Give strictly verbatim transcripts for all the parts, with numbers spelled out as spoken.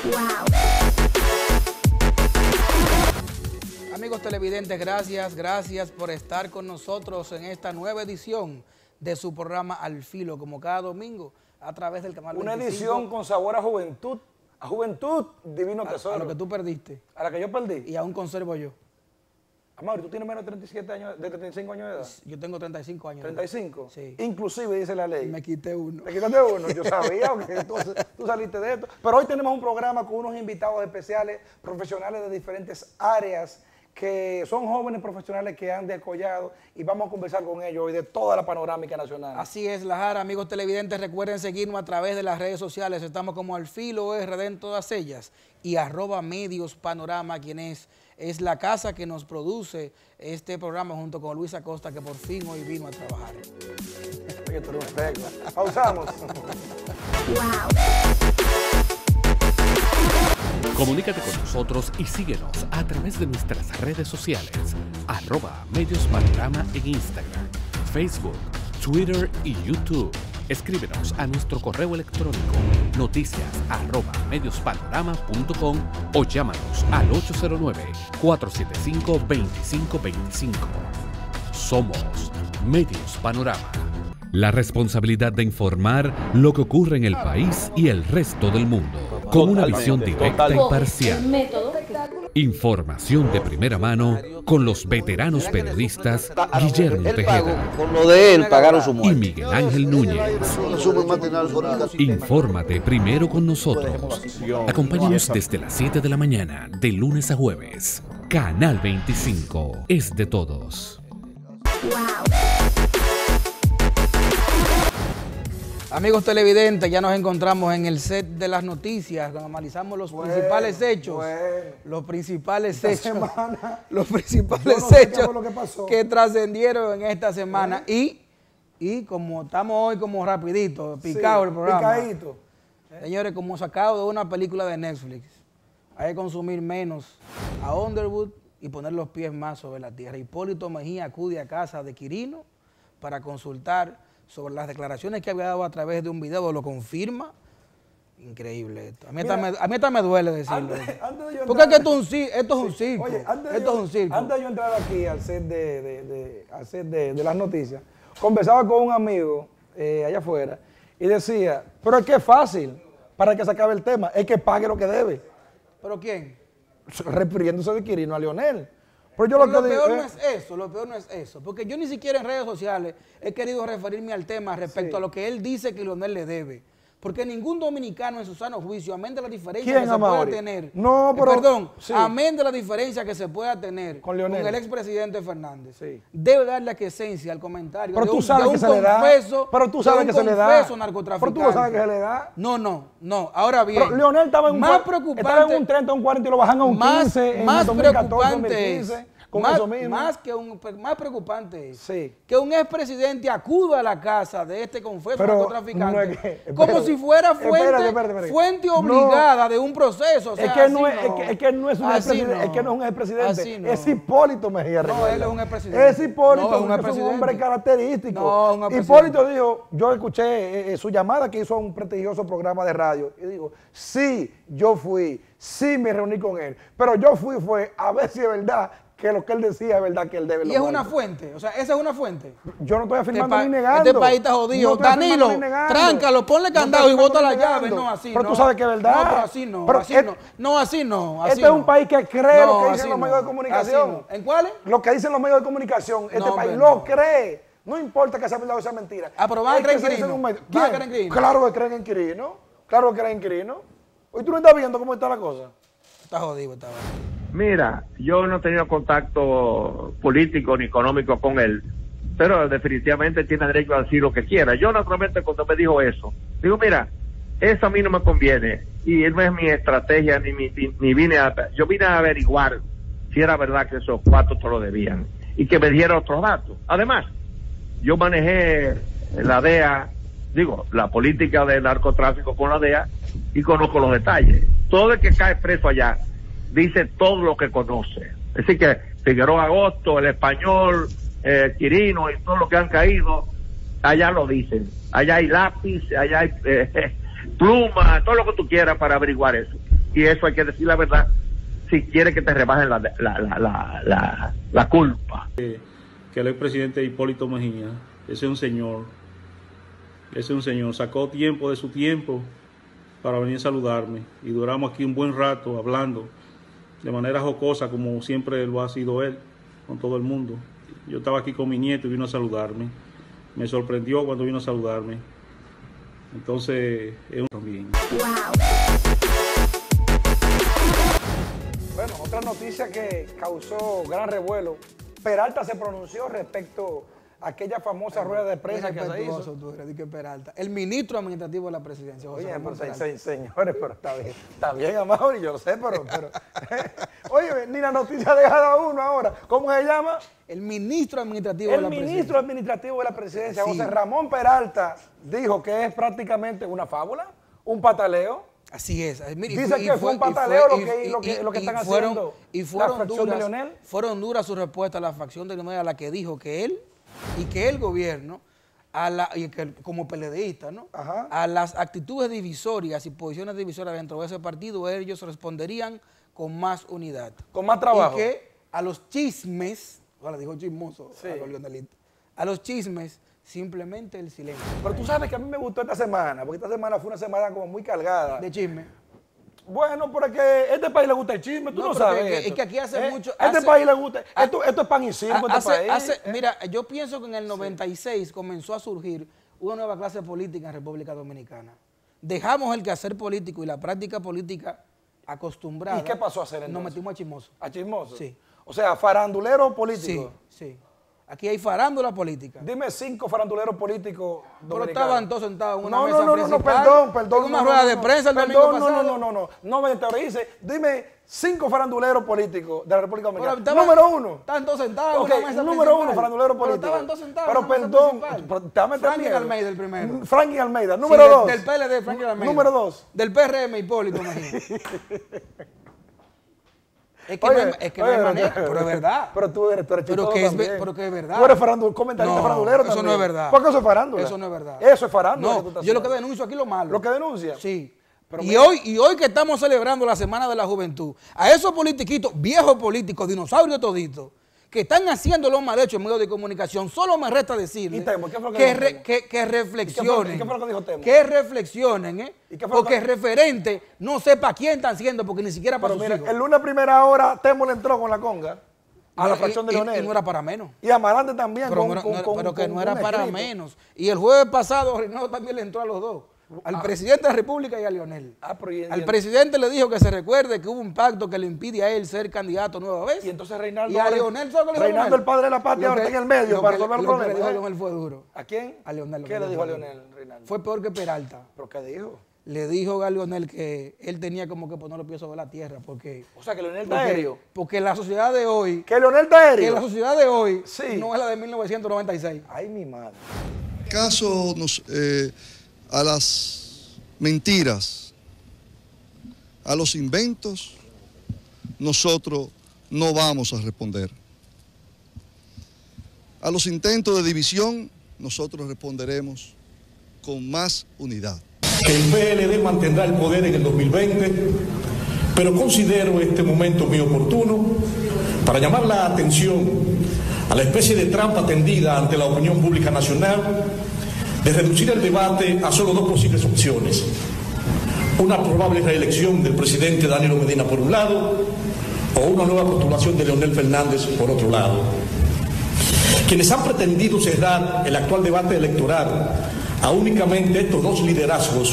Amigos televidentes, gracias, gracias por estar con nosotros en esta nueva edición de su programa Al Filo, como cada domingo, a través del canal Una veinticinco. edición con sabor a juventud, a juventud, divino tesoro. A, a lo que tú perdiste. A la que yo perdí. Y aún conservo yo. Amor, ¿tú tienes menos de treinta y siete años, de treinta y cinco años de edad? Yo tengo treinta y cinco años. ¿treinta y cinco? Sí. Inclusive, dice la ley. Me quité uno. ¿Te quitaste uno? Yo sabía que entonces tú saliste de esto. Pero hoy tenemos un programa con unos invitados especiales, profesionales de diferentes áreas, que son jóvenes profesionales que han descollado y vamos a conversar con ellos hoy de toda la panorámica nacional. Así es, Lajara. Amigos televidentes, recuerden seguirnos a través de las redes sociales. Estamos como Al Filo R D en todas ellas y arroba Medios Panorama, quien es, es la casa que nos produce este programa junto con Luis Acosta, que por fin hoy vino a trabajar. Oye, tú eres un regla. Pausamos. Comunícate con nosotros y síguenos a través de nuestras redes sociales, arroba Medios Panorama en Instagram, Facebook, Twitter y YouTube. Escríbenos a nuestro correo electrónico noticias arroba mediospanorama punto com o llámanos al ocho cero nueve, cuatro siete cinco, dos cinco dos cinco. Somos Medios Panorama. La responsabilidad de informar lo que ocurre en el país y el resto del mundo, con una visión directa y parcial. Información de primera mano con los veteranos periodistas Guillermo Tejeda con lo de él pagaron su y muerte. Miguel Ángel Núñez. Infórmate primero con nosotros. Acompáñanos desde las siete de la mañana, de lunes a jueves. Canal veinticinco es de todos. Amigos televidentes, ya nos encontramos en el set de las noticias, donde analizamos los Bueno, principales hechos, bueno. los principales Esta hechos, semana, los principales yo no sé qué hechos fue lo que pasó. que trascendieron en esta semana y, y como estamos hoy como rapidito, picado Sí, el programa, picadito. señores, como sacado de una película de Netflix, hay que consumir menos a Underwood y poner los pies más sobre la tierra. Hipólito Mejía acude a casa de Quirino para consultar sobre las declaraciones que había dado a través de un video, lo confirma. Increíble esto. A mí, Mira, hasta, me, a mí hasta me duele decirlo. Antes, antes de yo Porque es que entrar- esto es un, ci- esto es un Sí. circo. Oye, antes de esto yo, es un circo. Antes de yo entrar aquí al set de, de, de, al set de, de las noticias, conversaba con un amigo eh, allá afuera y decía, pero es que es fácil para que se acabe el tema, es que pague lo que debe. ¿Pero quién? Refiriéndose de Quirino a Leonel. Pero yo Pero lo lo que digo peor eh, no es eso, lo peor no es eso. Porque yo ni siquiera en redes sociales he querido referirme al tema respecto Sí. a lo que él dice que Leonel le debe. Porque ningún dominicano en su sano juicio, amén de la diferencia ¿Quién, que se Amaury? pueda tener. No, eh, pero- perdón, sí. amén de la diferencia que se pueda tener Con Leonel. el expresidente Fernández. Sí. Debe darle aquiescencia al comentario Pero de tú un, sabes de un que se le da. confeso, Pero tú de sabes un que se le da. confeso narcotraficante. Pero tú lo sabes que se le da. No, no, no. Ahora bien, Pero Leonel estaba en un, más cua- preocupante, estaba en un treinta, un cuarenta y lo bajan a un más, quince en más el dos mil catorce, preocupante es, dos mil quince, con más, eso mismo. más que un, más preocupante es Sí. que un expresidente acuda a la casa de este confeso Pero narcotraficante no es que- como espérate, si fuera fuente, espérate, espérate, espérate. fuente No. obligada de un proceso. O sea, Es que, así no es, es que- es que no es un Así expresidente, no. es que no es un expresidente, Así no. es Hipólito Mejía. No, recuerda. él es un expresidente. Es Hipólito, No, es un que es un expresidente. hombre característico. No, un expresidente. Hipólito dijo, yo escuché eh, eh, su llamada que hizo a un prestigioso programa de radio y dijo, sí, yo fui, sí me reuní con él, pero yo fui fue a ver si es verdad que lo que él decía es verdad que él debe. Y los es una muertos. fuente, o sea, esa es una fuente. Yo no estoy Este, afirmando pa- ni negando. este país está No jodido. estoy afirmando Danilo, ni negando. tráncalo, ponle No candado estoy y bota la afirmando ni llave. negando. No, así Pero no. tú sabes que es verdad. No, pero así no, Pero así es- no. No, así no. Así Este es no. un país que cree lo No, que así dicen los no, medios de comunicación. así no. ¿En cuáles? Lo que dicen los medios de comunicación. Este No, país hombre, lo no. cree. No importa que sea verdad o sea mentira. Ah, pero van a Es creer que en se dice Quirino. un medio. Van a ¿Quién? creer en Quirino. Claro que creen en Quirino. Claro que creen en Quirino. Hoy tú no estás viendo cómo está la cosa. Está jodido, está jodido. Mira, yo no he tenido contacto político ni económico con él, pero definitivamente tiene derecho a decir lo que quiera. Yo naturalmente cuando me dijo eso, digo, mira, eso a mí no me conviene y no es mi estrategia, ni, mi, ni, ni vine a... Yo vine a averiguar si era verdad que esos cuatro te lo debían y que me diera otros datos. Además, yo manejé la D E A, digo, la política de narcotráfico con la D E A y conozco los detalles. Todo el que cae preso allá dice todo lo que conoce. Así que Figueroa Agosto, el Español, eh, Quirino y todos los que han caído, allá lo dicen. Allá hay lápiz, allá hay eh, pluma, todo lo que tú quieras para averiguar eso. y eso hay que decir la verdad si quiere que te rebajen la, la, la, la, la, la culpa. Que, que el expresidente Hipólito Mejía, ese es un señor, ese es un señor, sacó tiempo de su tiempo para venir a saludarme y duramos aquí un buen rato hablando de manera jocosa como siempre lo ha sido él con todo el mundo. Yo estaba aquí con mi nieto y vino a saludarme, me sorprendió cuando vino a saludarme, entonces es un también. Bueno, otra noticia que causó gran revuelo, Peralta se pronunció respecto a aquella famosa rueda de prensa que se hizo. Tú eres, que Peralta. El ministro administrativo de la presidencia, José Oye, Ramón pero, Peralta. se, señores, pero está bien, está bien, Amaury, yo lo sé, pero, pero oye, ni la noticia deja a uno ahora. ¿Cómo se llama? El ministro administrativo de El la ministro presidencia. administrativo de la presidencia, Sí. José Ramón Peralta, dijo que es prácticamente una fábula, un pataleo. Así es. Mira, y Dice fue- que y fue fue- un pataleo y fue- lo que- y- lo que- y- lo que y están fueron- haciendo y la fueron fracción de duras, Leonel. fueron duras sus respuestas a la facción de Leonel, a la que dijo que él y que el gobierno, a la, y que como PLDista, ¿no? Ajá. A las actitudes divisorias y posiciones divisorias dentro de ese partido, ellos responderían con más unidad. Con más trabajo. Y que a los chismes, ahora dijo chismoso, Sí. a los leonelistas, a los chismes, simplemente el silencio. Pero tú sabes que a mí me gustó esta semana, porque esta semana fue una semana como muy cargada. De chisme. Bueno, porque a este país le gusta el chisme, tú No, no, pero sabes. que- que- esto. es que aquí hace ¿Eh? mucho- A este hace- país le gusta. Esto, esto es pan y circo, este Hace- país. hace- ¿eh? Mira, yo pienso que en el noventa y seis comenzó a surgir una nueva clase política en República Dominicana. Dejamos el quehacer político y la práctica política acostumbrada. ¿Y qué pasó a hacer entonces? Nos metimos a chismoso. A chismoso. Sí. O sea, farandulero Sí, político. sí. Aquí hay farándula política. Dime cinco faranduleros políticos Pero dominicanos. estaban todos sentados en una no, mesa no, no, no, no, principal, perdón, perdón. en una no, rueda no, de no, prensa el perdón, domingo no, pasado. no, no, no, no, no me teorice. Dime cinco faranduleros políticos de la República Pero Dominicana. estaban- número uno. Estaban todos sentados Ok, en una mesa número principal. uno, farandulero Pero político. estaban todos sentados Pero en una mesa perdón, principal. pero dame Franklin miedo. Almeida el primero. Franklin Almeida, Sí, número del- dos. Del P L D, Franklin Almeida. Número dos. Del P R M, Hipólito, imagínate. Es que, Oye, no hay, es que oye, no hay manera, pero- pero es verdad. Pero tú eres, tú eres Pero chistoso que, es, ve- también. pero que es verdad. Tú eres farandul, comentarista No, farandulero eso también. no es verdad. ¿Por qué eso es farándula? Eso no es verdad. Eso es farándula. que tú No, estás yo lo que haciendo. denuncio aquí es lo malo. ¿Lo que denuncia? Sí. Pero y, mira- hoy, y hoy que estamos celebrando la Semana de la Juventud, a esos politiquitos, viejos políticos, dinosaurios toditos, que están haciendo los mal hechos en medios de comunicación, solo me resta decirles ¿Y Temo? ¿Qué fue lo que que, dijo re- Temo? que, que reflexionen. ¿Y qué fue lo que dijo Temo? Que reflexionen, ¿eh? ¿Y qué fue lo Porque que- el referente no sepa quién están siendo, porque ni siquiera para Pero sus mira, hijos. el lunes a primera hora, Temo le entró con la conga a No, la y- fracción de y- Leonel. Y no era para menos. Y Amarante también. Pero, con, no era- con- no era- con- pero que con no era un para escrito. menos. Y el jueves pasado, Reinaldo también le entró a los dos. Al presidente de la República y a Leonel. Ah, pero y- Al y- presidente le dijo que se recuerde que hubo un pacto que le impide a él ser candidato nueva vez. Y entonces Reinaldo. Y a Leonel, ¿sabes qué le dijo Reinaldo, Leonel? el padre de la patria, Lo ahora que- está en el medio lo para que- resolver el lo que problema. le dijo a ¿eh? Leonel fue duro. ¿A quién? A Leonel. lo ¿Qué que le dijo a fue Leonel, duro. Reinaldo? Fue peor que Peralta. ¿Pero qué dijo? Le dijo a Leonel que él tenía como que poner los pies sobre la tierra porque, O sea, que Leonel está porque, aéreo. porque la sociedad de hoy, Que Leonel está que aéreo. la sociedad de hoy Sí. no es la de mil novecientos noventa y seis. Ay, mi madre. Caso nos, eh, a las mentiras, a los inventos, nosotros no vamos a responder. A los intentos de división, nosotros responderemos con más unidad. El P L D mantendrá el poder en el dos mil veinte, pero considero este momento muy oportuno para llamar la atención a la especie de trampa tendida ante la opinión pública nacional de reducir el debate a solo dos posibles opciones. Una probable reelección del presidente Danilo Medina por un lado, o una nueva postulación de Leonel Fernández por otro lado. Quienes han pretendido cerrar el actual debate electoral a únicamente estos dos liderazgos.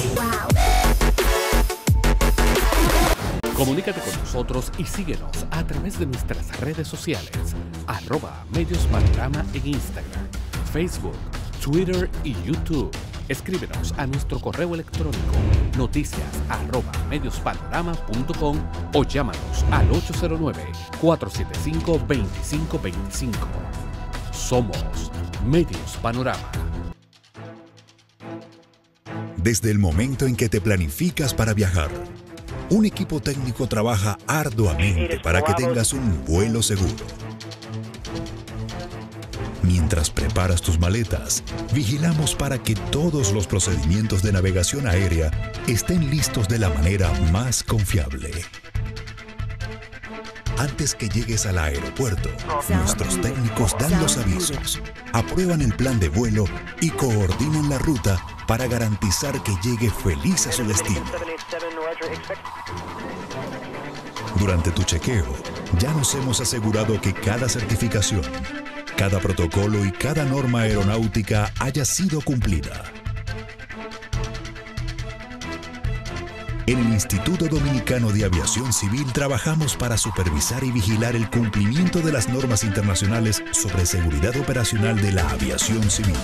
Comunícate con nosotros y síguenos a través de nuestras redes sociales, arroba Medios Panorama en Instagram, Facebook, Twitter y YouTube. Escríbenos a nuestro correo electrónico noticias arroba mediospanorama punto com o llámanos al ocho cero nueve, cuatro siete cinco, dos cinco dos cinco. Somos Medios Panorama. Desde el momento en que te planificas para viajar, un equipo técnico trabaja arduamente para que tengas un vuelo seguro. Mientras preparas tus maletas, vigilamos para que todos los procedimientos de navegación aérea estén listos de la manera más confiable. Antes que llegues al aeropuerto, nuestros técnicos dan los avisos, aprueban el plan de vuelo y coordinan la ruta para garantizar que llegue feliz a su destino. Durante tu chequeo, ya nos hemos asegurado que cada certificación, cada protocolo y cada norma aeronáutica haya sido cumplida. En el Instituto Dominicano de Aviación Civil trabajamos para supervisar y vigilar el cumplimiento de las normas internacionales sobre seguridad operacional de la aviación civil.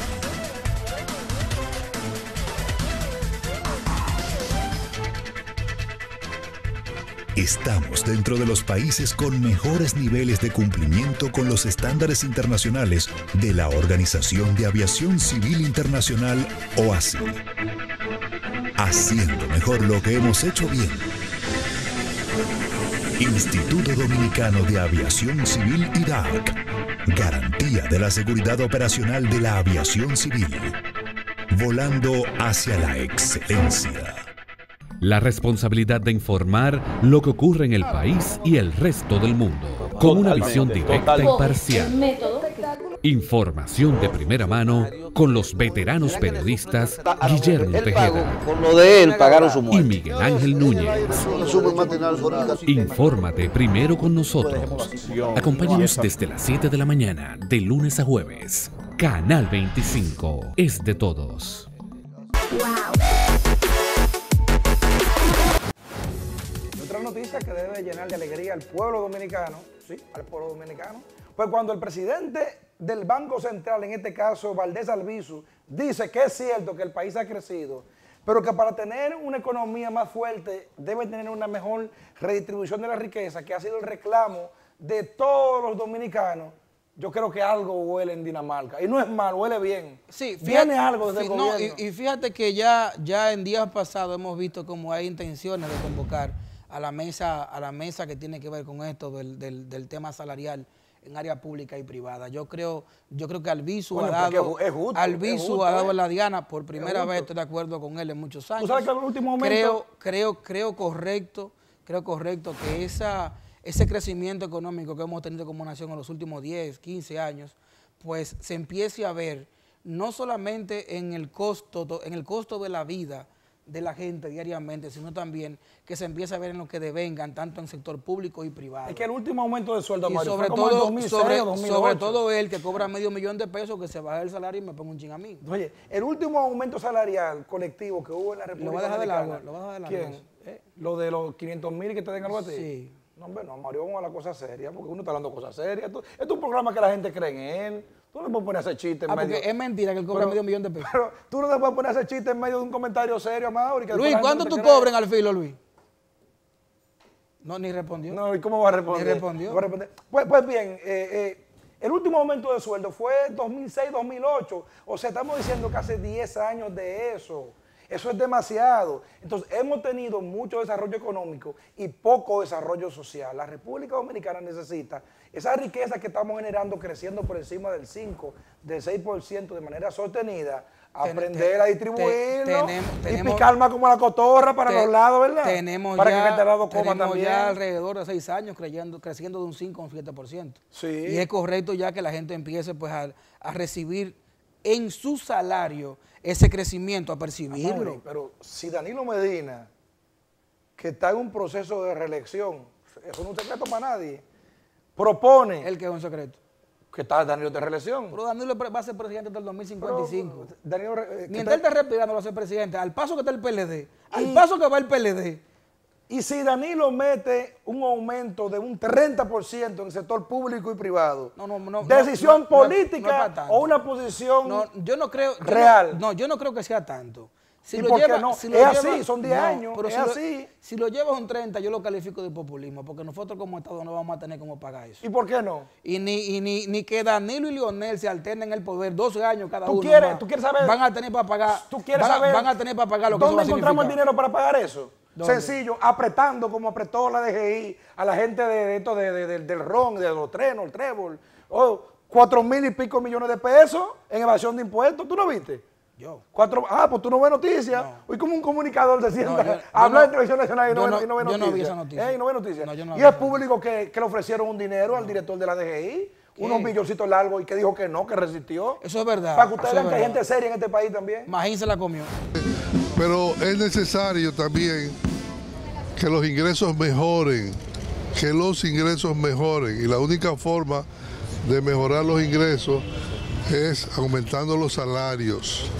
Estamos dentro de los países con mejores niveles de cumplimiento con los estándares internacionales de la Organización de Aviación Civil Internacional, O A S I. Haciendo mejor lo que hemos hecho bien. Instituto Dominicano de Aviación Civil I D A C. Garantía de la seguridad operacional de la aviación civil. Volando hacia la excelencia. La responsabilidad de informar lo que ocurre en el país y el resto del mundo, con una visión directa e imparcial. Información de primera mano con los veteranos periodistas Guillermo Tejeda con lo de él pagaron su y muerte. Miguel Ángel Núñez. Infórmate primero con nosotros. Acompáñanos desde las siete de la mañana, de lunes a jueves. Canal veinticinco es de todos. Otra noticia que debe llenar de alegría al pueblo dominicano, sí, al pueblo dominicano, pues cuando el presidente del Banco Central, en este caso Valdés Albizu, dice que es cierto que el país ha crecido, pero que para tener una economía más fuerte debe tener una mejor redistribución de la riqueza, que ha sido el reclamo de todos los dominicanos. Yo creo que algo huele en Dinamarca. Y no es mal, huele bien. Sí, fíjate, viene algo desde sí, el no, gobierno. y, y fíjate que ya, ya en días pasados hemos visto como hay intenciones de convocar a la mesa, a la mesa que tiene que ver con esto del, del, del tema salarial en área pública y privada. Yo creo, yo creo que Albizu Bueno, ha dado, porque es justo, Albizu es justo, ha dado ¿eh? la diana por primera justo. vez, estoy de acuerdo con él en muchos años. Tú sabes que en el último momento... Creo, creo, creo correcto, creo correcto que esa, ese crecimiento económico que hemos tenido como nación en los últimos diez, quince años, pues se empiece a ver no solamente en el costo, en el costo de la vida de la gente diariamente, sino también que se empiece a ver en lo que devengan, tanto en sector público y privado. Es que el último aumento de sueldo, Y Mario, sobre fue como en todo, dos mil seis sobre, o dos mil ocho. sobre todo él que cobra medio millón de pesos, que se baja el salario y me ponga un ching a mí. Oye, el último aumento salarial colectivo que hubo en la República Lo va a dejar de Dominicana. largo, lo va a dejar de largo ¿Quién? eso. ¿Eh? Lo de los quinientos mil que te den algo a ti. Sí. No, hombre, no, Mario, vamos a la cosa seria, porque uno está hablando cosas serias. Esto, esto es un programa que la gente cree en él. Tú no te puedes poner a hacer chiste en Ah, medio... porque es mentira que él cobra Pero- medio millón de pesos. Pero tú no te puedes poner a hacer chiste en medio de un comentario serio, Mauri. que Luis, después la ¿cuánto gente tú te cree. cobras en al filo, Luis? No, ni respondió. No, ¿y cómo va a responder? Ni respondió. No va a responder. Pues, pues bien, eh, eh, el último aumento de sueldo fue dos mil seis, dos mil ocho. O sea, estamos diciendo que hace diez años de eso. Eso es demasiado. Entonces, hemos tenido mucho desarrollo económico y poco desarrollo social. La República Dominicana necesita esa riqueza que estamos generando creciendo por encima del cinco, del seis por ciento de manera sostenida, Ten- aprender te- a distribuirlo te- tenemos- y tenemos- picar más como la cotorra para Te- los lados, ¿verdad? Tenemos para ya, que este lado coma tenemos también. ya alrededor de seis años creyendo, creciendo de un cinco a un siete por ciento. Sí. Y es correcto ya que la gente empiece pues a, a recibir en su salario ese crecimiento, a percibirlo. Mauri, pero si Danilo Medina, que está en un proceso de reelección, eso no es un secreto para nadie, propone El que es un secreto. que está Danilo de reelección. Pero Danilo va a ser presidente hasta el dos mil cincuenta y cinco. Pero, Danilo, eh, que Mientras él está- esté respirando va a ser presidente. Al paso que está el P L D, al Y- paso que va el P L D, y si Danilo mete un aumento de un treinta por ciento en el sector público y privado, No, no, no, decisión no, no, no es- política no es para tanto. o una posición no, yo no creo. yo no- real. No, yo no creo que sea tanto. Si ¿Y lo por qué lleva- no? si lo Es lleva- así, son diez años, pero es si lo- así. si lo llevas un treinta, yo lo califico de populismo, porque nosotros como Estado no vamos a tener cómo pagar eso. ¿Y por qué no? Y ni, y ni, ni que Danilo y Leonel se alternen el poder doce años cada ¿Tú uno. quieres- más. tú quieres saber- Van a tener para pagar. ¿Tú quieres van, a- saber van a tener para pagar lo que eso ¿Dónde va a encontramos el significar? dinero para pagar eso? ¿Dónde? Sencillo, apretando como apretó la D G I a la gente de, de esto de, de- de- del ron, de los trenos, el trébol. Oh, Cuatro mil y pico millones de pesos en evasión de impuestos. ¿Tú no viste? Yo. Cuatro, ah, pues tú no ves noticias. No. Hoy como un comunicador se sienta No, yo- a hablar yo en televisión nacional y no, yo ve, no- y no ve yo no noticias. vi esa noticia. Eh, y no ve noticias. No, yo no y vi es esa público que, que le ofrecieron un dinero al director de la D G I, unos milloncitos largos, y que dijo que no, que resistió. Eso es verdad. Para que ustedes eso es vean que hay verdad. gente seria en este país también. Magín se la comió. Pero es necesario también que los ingresos mejoren, que los ingresos mejoren. Y la única forma de mejorar los ingresos es aumentando los salarios.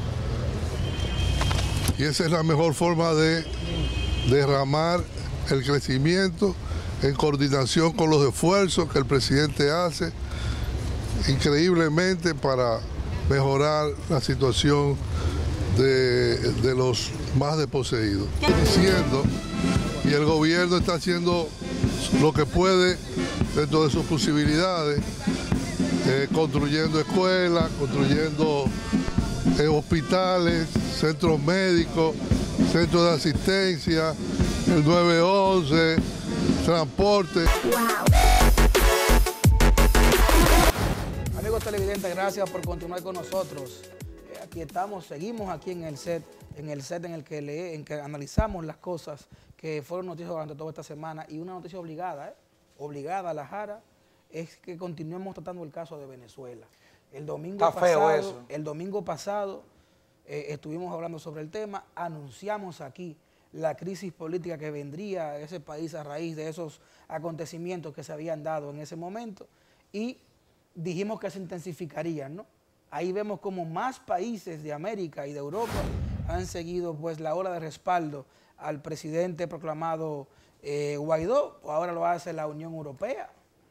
Y esa es la mejor forma de derramar el crecimiento en coordinación con los esfuerzos que el presidente hace increíblemente para mejorar la situación de, de los más desposeídos. Estoy diciendo, y el gobierno está haciendo lo que puede dentro de sus posibilidades, eh, construyendo escuelas, construyendo eh, hospitales, centros médicos, centros de asistencia, el nueve once, transporte. Amigos televidentes, gracias por continuar con nosotros. Eh, aquí estamos, seguimos aquí en el set, en el set en el que lee, en que analizamos las cosas que fueron noticias durante toda esta semana, y una noticia obligada, ¿eh? obligada a la Jara, es que continuemos tratando el caso de Venezuela. El domingo Está feo pasado, eso. el domingo pasado eh, estuvimos hablando sobre el tema, anunciamos aquí la crisis política que vendría a ese país a raíz de esos acontecimientos que se habían dado en ese momento, y dijimos que se intensificarían, ¿no? Ahí vemos como más países de América y de Europa han seguido pues la ola de respaldo al presidente proclamado eh, Guaidó, ahora lo hace la Unión Europea,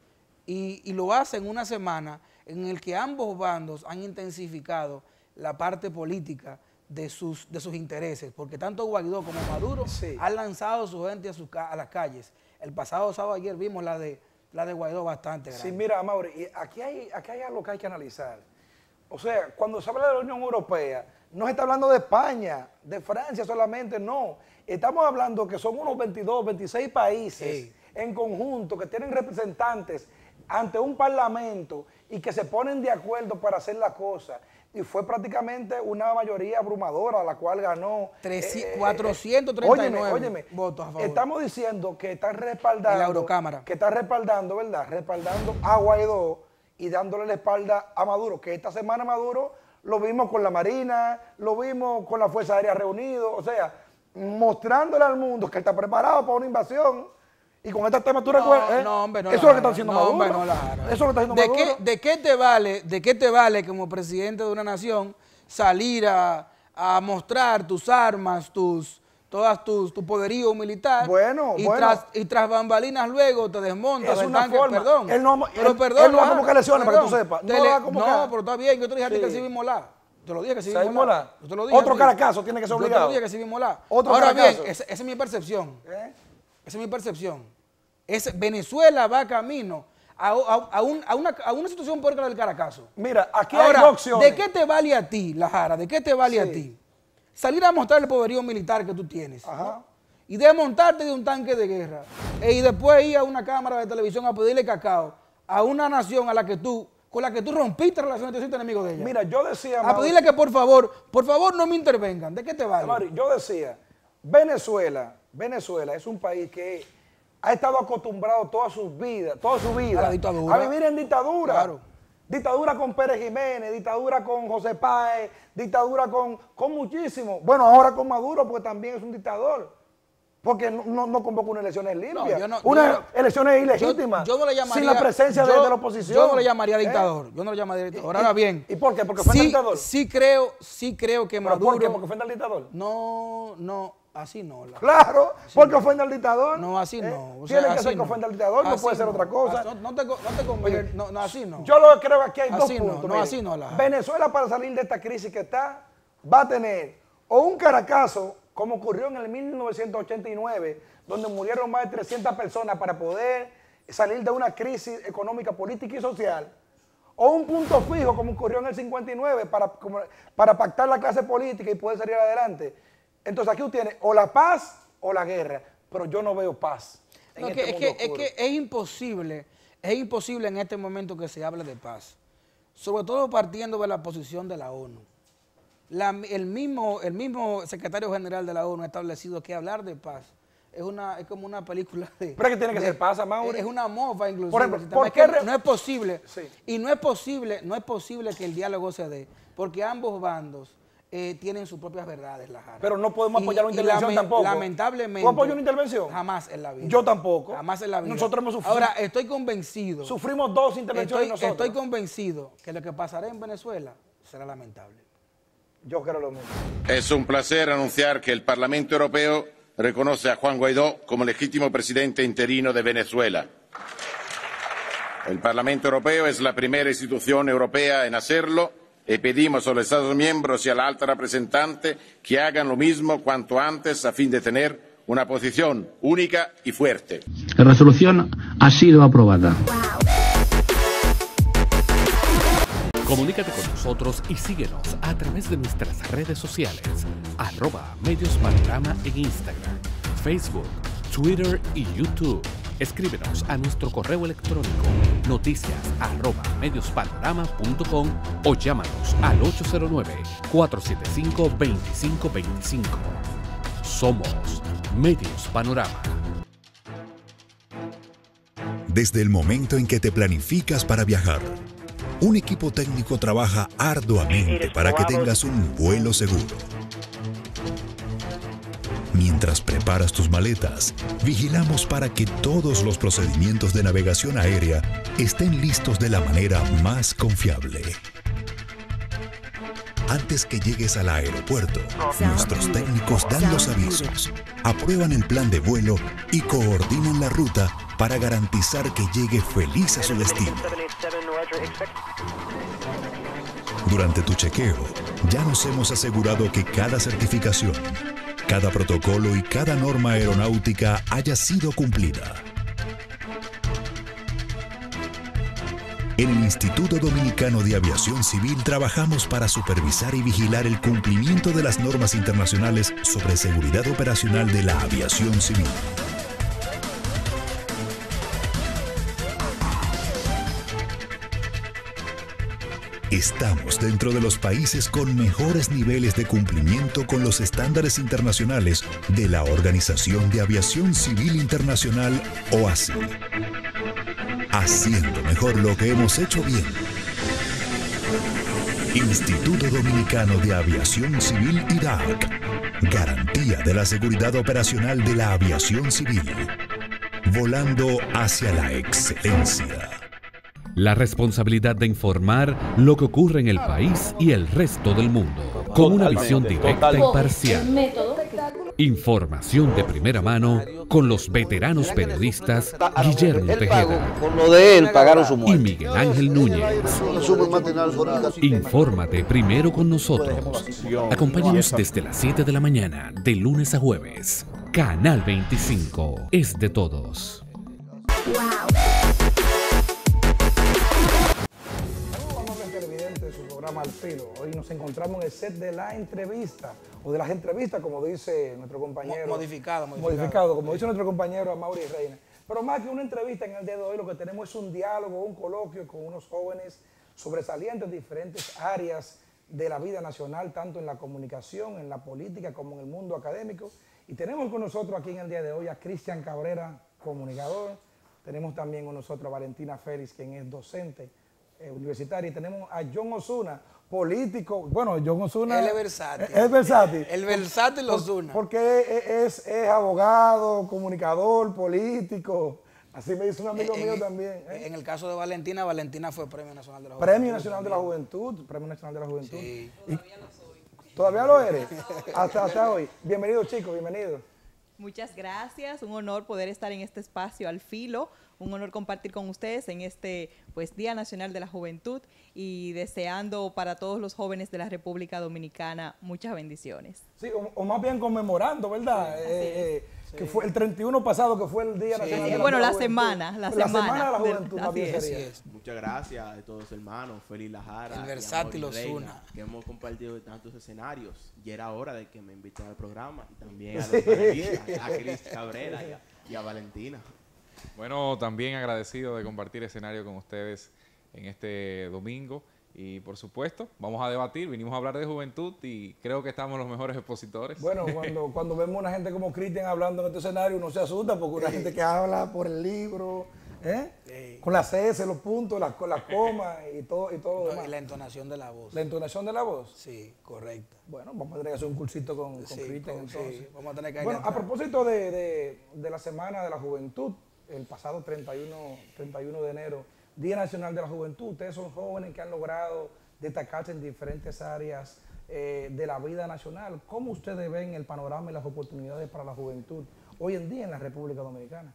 y, y lo hace en una semana en el que ambos bandos han intensificado la parte política de sus, de sus intereses, porque tanto Guaidó como Maduro Sí. han lanzado su gente a, sus, ca- a las calles. El pasado sábado ayer vimos la de, la de Guaidó bastante grande. Sí, mira, Mauri, y aquí hay, aquí hay algo que hay que analizar. O sea, cuando se habla de la Unión Europea, no se está hablando de España, de Francia solamente, no. Estamos hablando que son unos veintidós, veintiséis países Sí. en conjunto que tienen representantes ante un parlamento y que se ponen de acuerdo para hacer la cosa. Y fue prácticamente una mayoría abrumadora, la cual ganó Treci- eh, cuatrocientos treinta y nueve óyeme, óyeme, votos a favor. Estamos diciendo que están respaldando, En la Eurocámara. que está respaldando, ¿verdad? Respaldando a Guaidó y dándole la espalda a Maduro, que esta semana Maduro lo vimos con la Marina, lo vimos con la Fuerza Aérea reunidos, o sea, mostrándole al mundo que está preparado para una invasión. Y con este tema, ¿tú No, recuerdas? ¿eh? no, hombre, no Eso es la lo que está Jara. haciendo No, Maduro. hombre, no la Jara. Eso es lo que está haciendo ¿De Maduro. qué, ¿De qué te vale, de qué te vale como presidente de una nación salir a, a mostrar tus armas, tus todas tus tu poderío militar? Bueno, y bueno. Tras, y tras bambalinas luego te desmontas Es del una tanque, forma. perdón. Él no- pero él- perdón, él no va a Jara, convocar elecciones, para que tú perdón. sepas. No Te lo le- va a convocar. No, pero está bien, yo te dije a ti Sí. que sí Bimolá. Te lo dije que sí ¿Sabes Bimolá. Molá? Yo te lo dije Otro a ti. caracazo tiene que ser Yo te obligado. lo dije que sí Bimolá. Otro Ahora caracazo. bien, esa, esa es mi percepción. ¿Eh? Esa es mi percepción. Es, Venezuela va camino a, a- a un- a una, a una situación peor que la del Caracazo. Mira, aquí Ahora, hay dos opciones. ¿de qué te vale a ti, La Jara? ¿De qué te vale a Sí. ti? Salir a mostrar el poderío militar que tú tienes. Ajá. ¿no? Y desmontarte de un tanque de guerra. E- y después ir a una cámara de televisión a pedirle cacao a una nación a la que tú, con la que tú rompiste relaciones, tú hiciste enemigo de ella. Mira, yo decía, a Mauri, pedirle que por favor, por favor no me intervengan. ¿De qué te vale? Mauri, yo decía, Venezuela, Venezuela es un país que ha estado acostumbrado toda su vida, toda su vida A la dictadura. a vivir en dictadura. Claro. Dictadura con Pérez Jiménez, dictadura con José Páez, dictadura con, con muchísimo. Bueno, ahora con Maduro, porque también es un dictador. Porque no, no, no convocó unas elecciones limpias, yo no- unas yo- elecciones ilegítimas, Yo, yo no le llamaría, sin la presencia de- yo- de, la oposición. Yo no le llamaría ¿Eh? dictador. Yo no le llamaría dictador. ¿Y- Ahora y- bien. ¿Y por qué? ¿Porque ofende sí, al dictador? Sí creo, sí creo que ¿Pero Maduro. por qué? ¿Porque ofende al dictador? No, no, así no. La- Claro, porque ofende al dictador. No, así ¿eh? no. O Tiene sea, que así ser que no. ofenda al dictador, no Así puede ser otra cosa. Así- No, no te, co- no te convier- no, no, así no. Yo lo que creo que aquí hay Así dos no, puntos. no, mire. así no, la- Venezuela, para salir de esta crisis que está, va a tener o un caracazo, como ocurrió en el mil novecientos ochenta y nueve, donde murieron más de trescientas personas para poder salir de una crisis económica, política y social, o un punto fijo, como ocurrió en el cincuenta y nueve, para, como- para pactar la clase política y poder salir adelante. Entonces aquí usted tiene o la paz o la guerra, pero yo no veo paz en No, este que- es, mundo que, es oscuro. que es imposible, Es imposible en este momento que se hable de paz, sobre todo partiendo de la posición de la ONU. La, el, mismo, el mismo secretario general de la ONU ha establecido que hablar de paz es, una, es como una película de... Pero es que tiene que de, ser paz, Mauri. Es una mofa inclusive. Por ejemplo, ¿por es qué que no es posible, sí. y no es posible, no es posible que el diálogo se dé, porque ambos bandos eh, tienen sus propias verdades, la Jara. Pero no podemos apoyar y, una intervención y tampoco. Lamentablemente. ¿Tú apoyas una intervención? Jamás en la vida. Yo tampoco. Jamás en la vida. Nosotros hemos sufrido. Ahora, estoy convencido. Sufrimos dos intervenciones estoy, nosotros. Estoy convencido que lo que pasará en Venezuela será lamentable. Yo creo lo mismo. Es un placer anunciar que el Parlamento Europeo reconoce a Juan Guaidó como legítimo presidente interino de Venezuela. El Parlamento Europeo es la primera institución europea en hacerlo y pedimos a los Estados miembros y a la alta representante que hagan lo mismo cuanto antes a fin de tener una posición única y fuerte. La resolución ha sido aprobada. Comunícate con nosotros y síguenos a través de nuestras redes sociales, arroba Medios Panorama en Instagram, Facebook, Twitter y YouTube. Escríbenos a nuestro correo electrónico noticias arroba mediospanorama punto com o llámanos al ocho cero nueve, cuatro siete cinco, dos cinco dos cinco. Somos Medios Panorama. Desde el momento en que te planificas para viajar, un equipo técnico trabaja arduamente para que tengas un vuelo seguro. Mientras preparas tus maletas, vigilamos para que todos los procedimientos de navegación aérea estén listos de la manera más confiable. Antes que llegues al aeropuerto, nuestros técnicos dan los avisos, aprueban el plan de vuelo y coordinan la ruta para garantizar que llegue feliz a su destino. Durante tu chequeo, ya nos hemos asegurado que cada certificación, cada protocolo y cada norma aeronáutica haya sido cumplida. En el Instituto Dominicano de Aviación Civil trabajamos para supervisar y vigilar el cumplimiento de las normas internacionales sobre seguridad operacional de la aviación civil. Estamos dentro de los países con mejores niveles de cumplimiento con los estándares internacionales de la Organización de Aviación Civil Internacional, O A C I. Haciendo mejor lo que hemos hecho bien. Instituto Dominicano de Aviación Civil I D A C. Garantía de la seguridad operacional de la aviación civil. Volando hacia la excelencia. La responsabilidad de informar lo que ocurre en el país y el resto del mundo, con una visión directa y parcial. Información de primera mano con los veteranos periodistas Guillermo Tejeda con lo de él pagaron su muerte. y Miguel Ángel Núñez. Infórmate primero con nosotros. Acompáñanos desde las siete de la mañana, de lunes a jueves. Canal veinticinco es de todos. Al filo. Hoy nos encontramos en el set de la entrevista, o de las entrevistas, como dice nuestro compañero. Modificado, modificado. Modificado, como dice nuestro compañero Amaury Reina. Pero más que una entrevista en el día de hoy, lo que tenemos es un diálogo, un coloquio con unos jóvenes sobresalientes de diferentes áreas de la vida nacional, tanto en la comunicación, en la política, como en el mundo académico. Y tenemos con nosotros aquí en el día de hoy a Cristian Cabrera, comunicador. Tenemos también con nosotros a Valentina Félix, quien es docente universitaria, y tenemos a John Osuna, político. Bueno, John Osuna él es versátil. Es versátil. El versátil Osuna. Porque es, es, es abogado, comunicador, político. Así me dice un amigo en, mío también. ¿eh? En el caso de Valentina, Valentina fue Premio Nacional de la Juventud. Premio Nacional de la Juventud. Premio Nacional de la Juventud. Sí. Y, todavía lo soy. ¿Todavía lo eres? hasta, hasta hoy. Bienvenidos, chicos, bienvenidos. Muchas gracias, un honor poder estar en este espacio al filo, un honor compartir con ustedes en este pues, Día Nacional de la Juventud y deseando para todos los jóvenes de la República Dominicana muchas bendiciones. Sí, o, o más bien conmemorando, ¿verdad? Sí, eh, eh, sí. Que fue el treinta y uno pasado, que fue el Día sí. Nacional de la, bueno, de la, la Juventud. semana, la, la semana, semana de la Juventud. De, más bien es. sería. Muchas gracias a todos los hermanos, Félix Lajara, el versátil Osuna, que hemos compartido tantos escenarios. Y era hora de que me inviten al programa y también a, sí. a, a Cris Cabrera y a, y a Valentina. Bueno, también agradecido de compartir escenario con ustedes en este domingo. Y por supuesto, vamos a debatir, vinimos a hablar de juventud y creo que estamos los mejores expositores. Bueno, cuando, cuando vemos una gente como Cristian hablando en este escenario, uno se asusta porque una gente que habla por el libro, ¿eh? Sí. Con las C, los puntos, las la comas y todo, y todo lo no, demás. Y la entonación de la voz. ¿La entonación de la voz? Sí, correcta. Bueno, vamos a tener que hacer un cursito con, con sí, Cristian entonces. Sí, vamos a tener que bueno, a propósito de, de, de la Semana de la Juventud, el pasado treinta y uno de enero, Día Nacional de la Juventud, ustedes son jóvenes que han logrado destacarse en diferentes áreas eh, de la vida nacional. ¿Cómo ustedes ven el panorama y las oportunidades para la juventud hoy en día en la República Dominicana?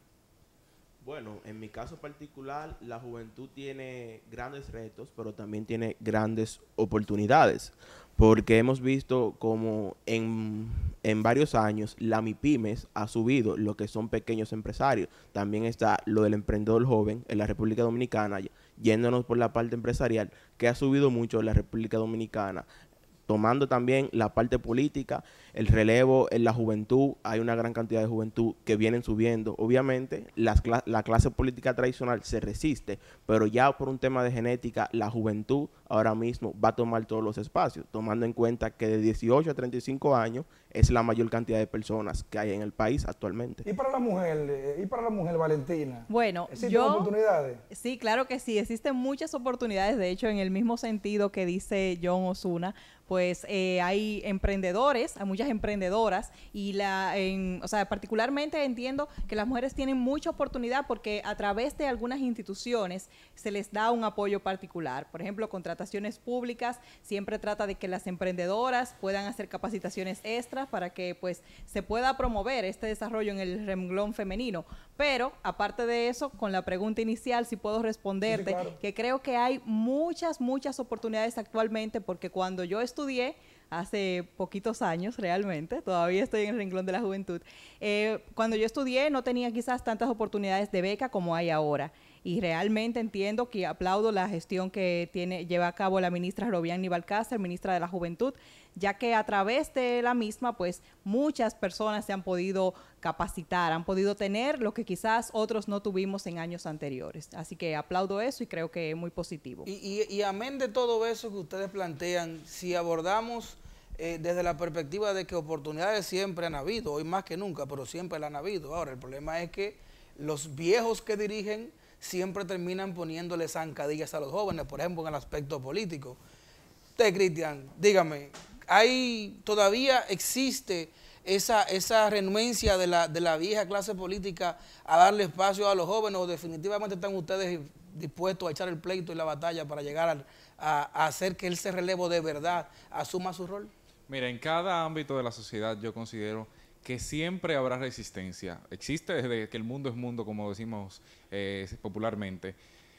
Bueno, en mi caso particular, la juventud tiene grandes retos, pero también tiene grandes oportunidades, porque hemos visto como en, en varios años la MIPYMES ha subido lo que son pequeños empresarios. También está lo del emprendedor joven en la República Dominicana, yéndonos por la parte empresarial, que ha subido mucho en la República Dominicana. Tomando también la parte política, el relevo en la juventud, hay una gran cantidad de juventud que vienen subiendo. Obviamente, las, la clase política tradicional se resiste, pero ya por un tema de genética, la juventud ahora mismo va a tomar todos los espacios, tomando en cuenta que de dieciocho a treinta y cinco años es la mayor cantidad de personas que hay en el país actualmente. ¿Y para la mujer, y para la mujer Valentina? Bueno, ¿existen yo, oportunidades? Sí, claro que sí, existen muchas oportunidades, de hecho, en el mismo sentido que dice John Osuna, pues eh, hay emprendedores, hay muchas emprendedoras y la, en, o sea, particularmente entiendo que las mujeres tienen mucha oportunidad porque a través de algunas instituciones se les da un apoyo particular. Por ejemplo, contrataciones públicas siempre trata de que las emprendedoras puedan hacer capacitaciones extras para que pues se pueda promover este desarrollo en el renglón femenino. Pero aparte de eso, con la pregunta inicial, si puedo responderte, sí, claro, que creo que hay muchas, muchas oportunidades actualmente porque cuando yo estuve estudié hace poquitos años realmente, todavía estoy en el renglón de la juventud, eh, cuando yo estudié no tenía quizás tantas oportunidades de beca como hay ahora y realmente entiendo que aplaudo la gestión que tiene lleva a cabo la ministra Robiani Balcácer, ministra de la Juventud, ya que a través de la misma pues muchas personas se han podido capacitar, han podido tener lo que quizás otros no tuvimos en años anteriores. Así que aplaudo eso y creo que es muy positivo. Y, y, y amén de todo eso que ustedes plantean, si abordamos eh, desde la perspectiva de que oportunidades siempre han habido, hoy más que nunca, pero siempre las han habido. Ahora, el problema es que los viejos que dirigen siempre terminan poniéndole zancadillas a los jóvenes, por ejemplo, en el aspecto político. Usted, Cristian, dígame, ¿hay todavía existe esa, esa renuencia de la, de la vieja clase política a darle espacio a los jóvenes o definitivamente están ustedes dispuestos a echar el pleito y la batalla para llegar a, a, a hacer que ese relevo de verdad asuma su rol? Mira, en cada ámbito de la sociedad yo considero que siempre habrá resistencia. Existe desde que el mundo es mundo, como decimos eh, popularmente.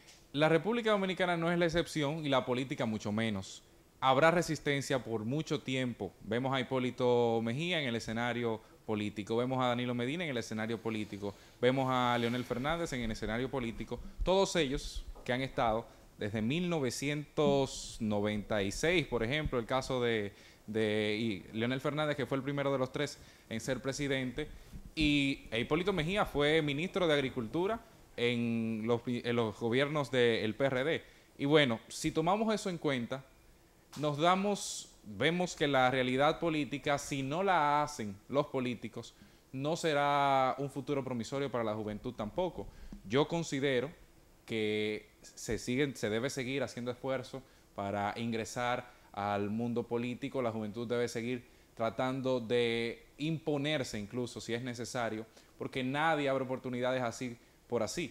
La República Dominicana no es la excepción y la política mucho menos. Habrá resistencia por mucho tiempo. Vemos a Hipólito Mejía en el escenario político, vemos a Danilo Medina en el escenario político, vemos a Leonel Fernández en el escenario político. Todos ellos que han estado desde mil novecientos noventa y seis, por ejemplo, el caso de... de y Leonel Fernández, que fue el primero de los tres en ser presidente, y Hipólito Mejía fue ministro de Agricultura en los, en los gobiernos del P R D. Y bueno, si tomamos eso en cuenta, nos damos, vemos que la realidad política, si no la hacen los políticos, no será un futuro promisorio para la juventud tampoco. Yo considero que se, sigue, se debe seguir haciendo esfuerzos para ingresar al mundo político. La juventud debe seguir tratando de imponerse incluso si es necesario, porque nadie abre oportunidades así por así.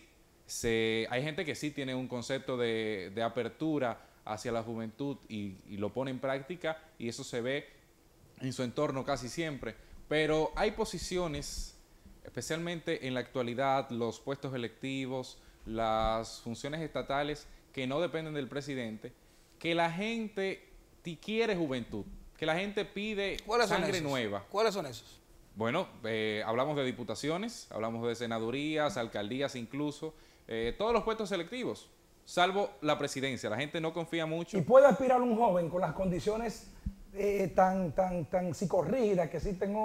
Se, hay gente que sí tiene un concepto de, de apertura hacia la juventud y, y lo pone en práctica y eso se ve en su entorno casi siempre, pero hay posiciones, especialmente en la actualidad, los puestos electivos, las funciones estatales que no dependen del presidente, que la gente quiere juventud, que la gente pide sangre nueva. ¿Cuáles son esos? Bueno, eh, hablamos de diputaciones, hablamos de senadurías, alcaldías incluso, eh, todos los puestos selectivos, salvo la presidencia. La gente no confía mucho. ¿Y puede aspirar un joven con las condiciones eh, tan, tan, tan psicorrígidas que existen hoy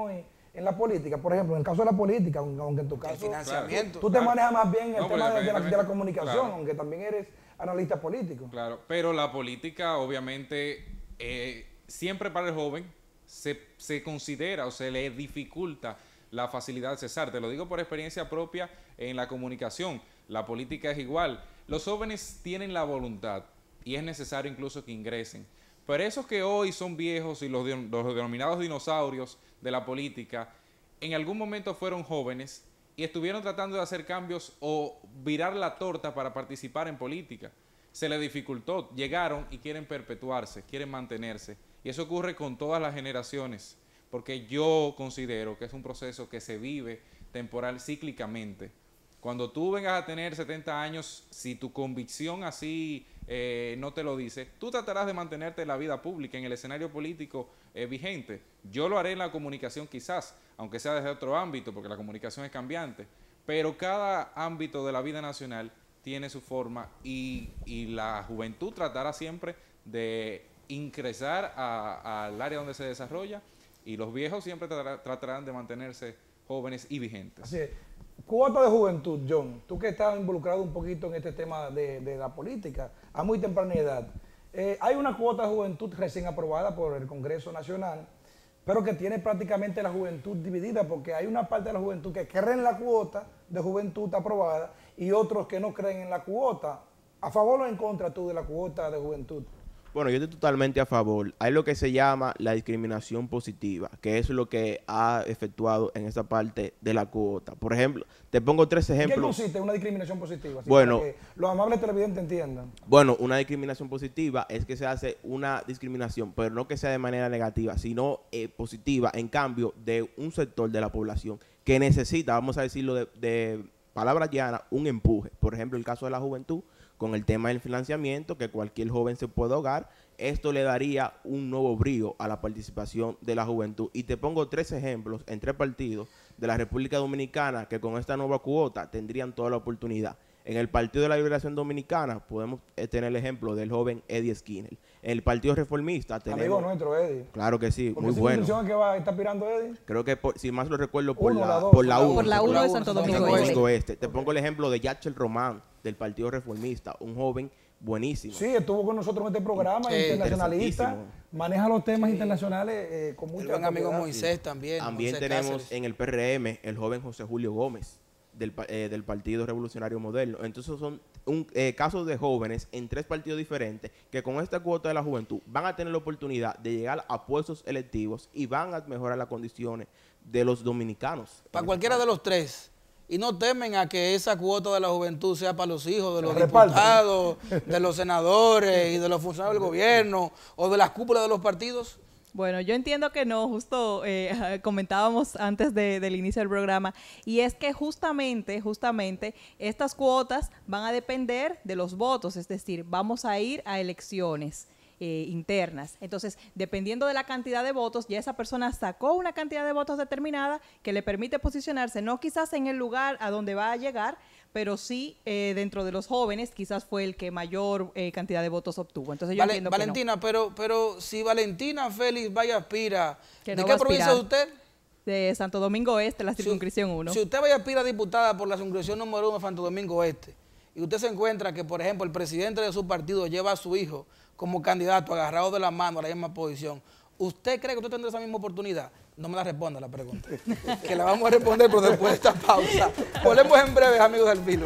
en la política? Por ejemplo, en el caso de la política, aunque en tu caso... El financiamiento. Tú te Claro. manejas más bien el No, tema pero de, de la, de la evidentemente- comunicación, claro. aunque también eres analista político. Claro, pero la política obviamente eh, siempre para el joven se, se considera o se le dificulta la facilidad de cesar. Te lo digo por experiencia propia en la comunicación. La política es igual. Los jóvenes tienen la voluntad y es necesario incluso que ingresen. Pero esos que hoy son viejos y los, de- los denominados dinosaurios de la política, en algún momento fueron jóvenes y estuvieron tratando de hacer cambios o virar la torta para participar en política. Se les dificultó, llegaron y quieren perpetuarse, quieren mantenerse. Y eso ocurre con todas las generaciones, porque yo considero que es un proceso que se vive temporal, cíclicamente. Cuando tú vengas a tener setenta años, si tu convicción así eh, no te lo dice, tú tratarás de mantenerte en la vida pública, en el escenario político eh, vigente. Yo lo haré en la comunicación quizás, aunque sea desde otro ámbito, porque la comunicación es cambiante. Pero cada ámbito de la vida nacional tiene su forma y, y la juventud tratará siempre de ingresar a- al área donde se desarrolla y los viejos siempre tratará- tratarán de mantenerse jóvenes y vigentes. Así es. Cuota de juventud, John, tú que estás involucrado un poquito en este tema de, de la política a muy temprana edad. Eh, hay una cuota de juventud recién aprobada por el Congreso Nacional, pero que tiene prácticamente la juventud dividida, porque hay una parte de la juventud que cree en la cuota de juventud aprobada y otros que no creen en la cuota. ¿A favor o en contra tú de la cuota de juventud? Bueno, yo estoy totalmente a favor. Hay lo que se llama la discriminación positiva, que es lo que ha efectuado en esa parte de la cuota. Por ejemplo, te pongo tres ¿En qué ejemplos. consiste una discriminación positiva? Así Bueno. para que los amables televidentes entiendan. Bueno, una discriminación positiva es que se hace una discriminación, pero no que sea de manera negativa, sino eh, positiva, en cambio, de un sector de la población que necesita, vamos a decirlo de, de palabras llanas, un empuje. Por ejemplo, el caso de la juventud, con el tema del financiamiento, que cualquier joven se puede ahogar, esto le daría un nuevo brío a la participación de la juventud. Y te pongo tres ejemplos en tres partidos de la República Dominicana que con esta nueva cuota tendrían toda la oportunidad. En el Partido de la Liberación Dominicana podemos eh, tener el ejemplo del joven Eddie Skinner. En el Partido Reformista tenemos... Amigo nuestro, Eddie. Claro que sí, ¿Por muy qué bueno. institución es que va, está aspirando Eddie? Creo que, por- si más lo recuerdo, por Uno, la, la dos, por la por la uno. Por la uno de Santo Domingo Este. Domingo Este. Te pongo el ejemplo de Yachel Román, del Partido Reformista, un joven buenísimo. Sí, estuvo con nosotros en este programa, Sí, internacionalista, interesantísimo. maneja los temas internacionales eh, con mucha El buen amigo propiedad. Moisés también. También Moisés tenemos Cáceres. en el P R M el joven José Julio Gómez del, pa- eh, del Partido Revolucionario Moderno. Entonces son un, eh, casos de jóvenes en tres partidos diferentes que con esta cuota de la juventud van a tener la oportunidad de llegar a puestos electivos y van a mejorar las condiciones de los dominicanos. Para cualquiera de los tres. Y no temen a que esa cuota de la juventud sea para los hijos de los repartan. diputados, de los senadores y de los funcionarios del gobierno o de las cúpulas de los partidos. Bueno, yo entiendo que no, justo eh, comentábamos antes de- del inicio del programa, y es que justamente, justamente, estas cuotas van a depender de los votos, es decir, vamos a ir a elecciones eh, internas. Entonces, dependiendo de la cantidad de votos, ya esa persona sacó una cantidad de votos determinada que le permite posicionarse, no quizás en el lugar a donde va a llegar, pero sí eh, dentro de los jóvenes quizás fue el que mayor eh, cantidad de votos obtuvo. Entonces yo Vale- entiendo que no. Valentina, pero, pero si Valentina Félix vaya aspira, Que ¿de no qué va a provincia es aspirar. usted? De Santo Domingo Este, la circunscripción uno. Si usted vaya a aspira diputada por la circunscripción número uno de Santo Domingo Este, y usted se encuentra que, por ejemplo, el presidente de su partido lleva a su hijo como candidato agarrado de la mano a la misma posición, ¿usted cree que usted tendrá esa misma oportunidad? No me la responda la pregunta, que la vamos a responder, pero después de esta pausa. Volvemos en breve, amigos del Filo.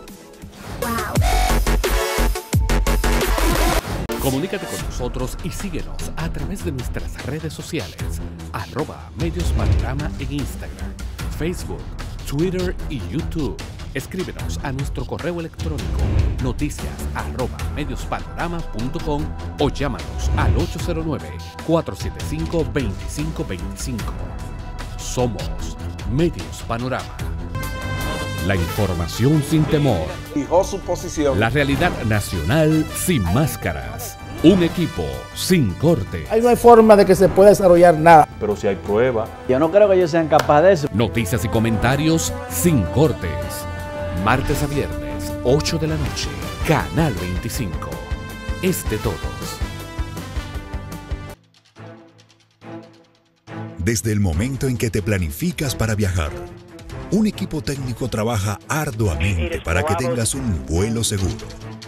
Comunícate con nosotros y síguenos a través de nuestras redes sociales, arroba Medios Panorama en Instagram, Facebook, Twitter y YouTube. Escríbenos a nuestro correo electrónico noticias arroba mediospanorama punto com o llámanos al ocho cero nueve, cuatro siete cinco, dos cinco dos cinco. Somos Medios Panorama. La información sin temor. Fijó su posición. La realidad nacional sin máscaras. Un equipo sin corte. Ahí no hay forma de que se pueda desarrollar nada. Pero si hay prueba. Yo no creo que ellos sean capaces de eso. Noticias y comentarios sin cortes. Martes a viernes, ocho de la noche. Canal veinticinco. Es de todos. desde el momento en que te planificas para viajar. Un equipo técnico trabaja arduamente para que tengas un vuelo seguro.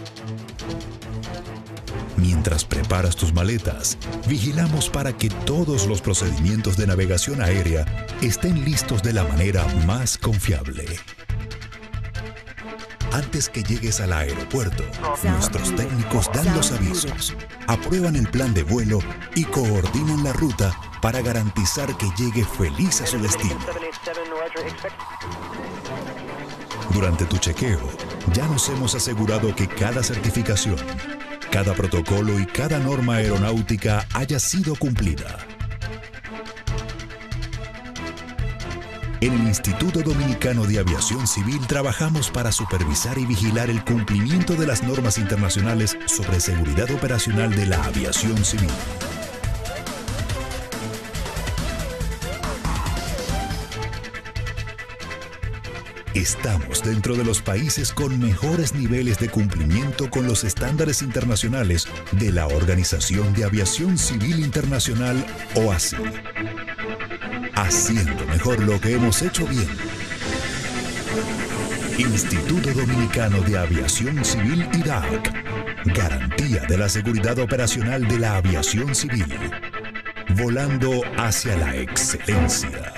Mientras preparas tus maletas, vigilamos para que todos los procedimientos de navegación aérea estén listos de la manera más confiable. Antes que llegues al aeropuerto, nuestros técnicos dan los avisos, aprueban el plan de vuelo y coordinan la ruta para garantizar que llegue feliz a su destino. Durante tu chequeo, ya nos hemos asegurado que cada certificación, cada protocolo y cada norma aeronáutica haya sido cumplida. En el Instituto Dominicano de Aviación Civil trabajamos para supervisar y vigilar el cumplimiento de las normas internacionales sobre seguridad operacional de la aviación civil. Estamos dentro de los países con mejores niveles de cumplimiento con los estándares internacionales de la Organización de Aviación Civil Internacional, O A C I. Haciendo mejor lo que hemos hecho bien. Instituto Dominicano de Aviación Civil I D A C. Garantía de la seguridad operacional de la aviación civil. Volando hacia la excelencia.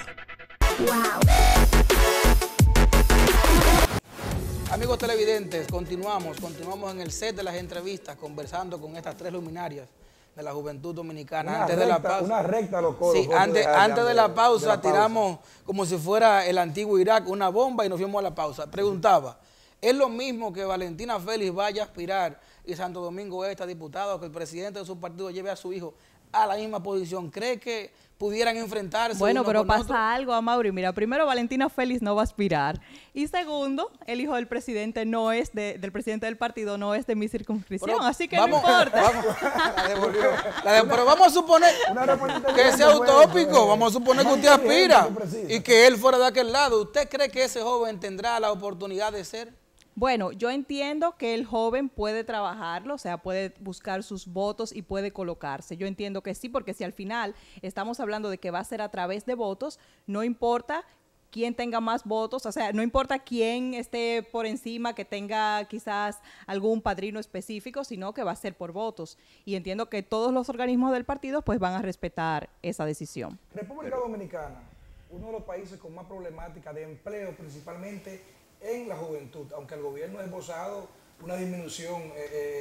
Amigos televidentes, continuamos, continuamos en el set de las entrevistas conversando con estas tres luminarias de la juventud dominicana. Una antes recta, de la pausa. Una recta, los codos. Sí, antes, antes de, la pausa, de la pausa tiramos como si fuera el antiguo Irak una bomba y nos fuimos a la pausa. Preguntaba, ¿es lo mismo que Valentina Félix vaya a aspirar y Santo Domingo Este diputado, que el presidente de su partido lleve a su hijo a la misma posición? ¿Cree que pudieran enfrentarse? Bueno, uno pero con pasa otro? algo, Amaury. Mira, primero, Valentina Félix no va a aspirar. Y segundo, el hijo del presidente no es de, del presidente del partido, no es de mi circunscripción. Pero así que vamos, no importa. Vamos, la devolvió. La de, pero vamos a suponer que sea utópico. Vamos a suponer que usted aspira y que él fuera de aquel lado. ¿Usted cree que ese joven tendrá la oportunidad de ser? Bueno, yo entiendo que el joven puede trabajarlo, o sea, puede buscar sus votos y puede colocarse. Yo entiendo que sí, porque si al final estamos hablando de que va a ser a través de votos, no importa quién tenga más votos, o sea, no importa quién esté por encima, que tenga quizás algún padrino específico, sino que va a ser por votos. Y entiendo que todos los organismos del partido pues van a respetar esa decisión. República Dominicana, uno de los países con más problemática de empleo, principalmente en la juventud, aunque el gobierno ha esbozado una disminución eh,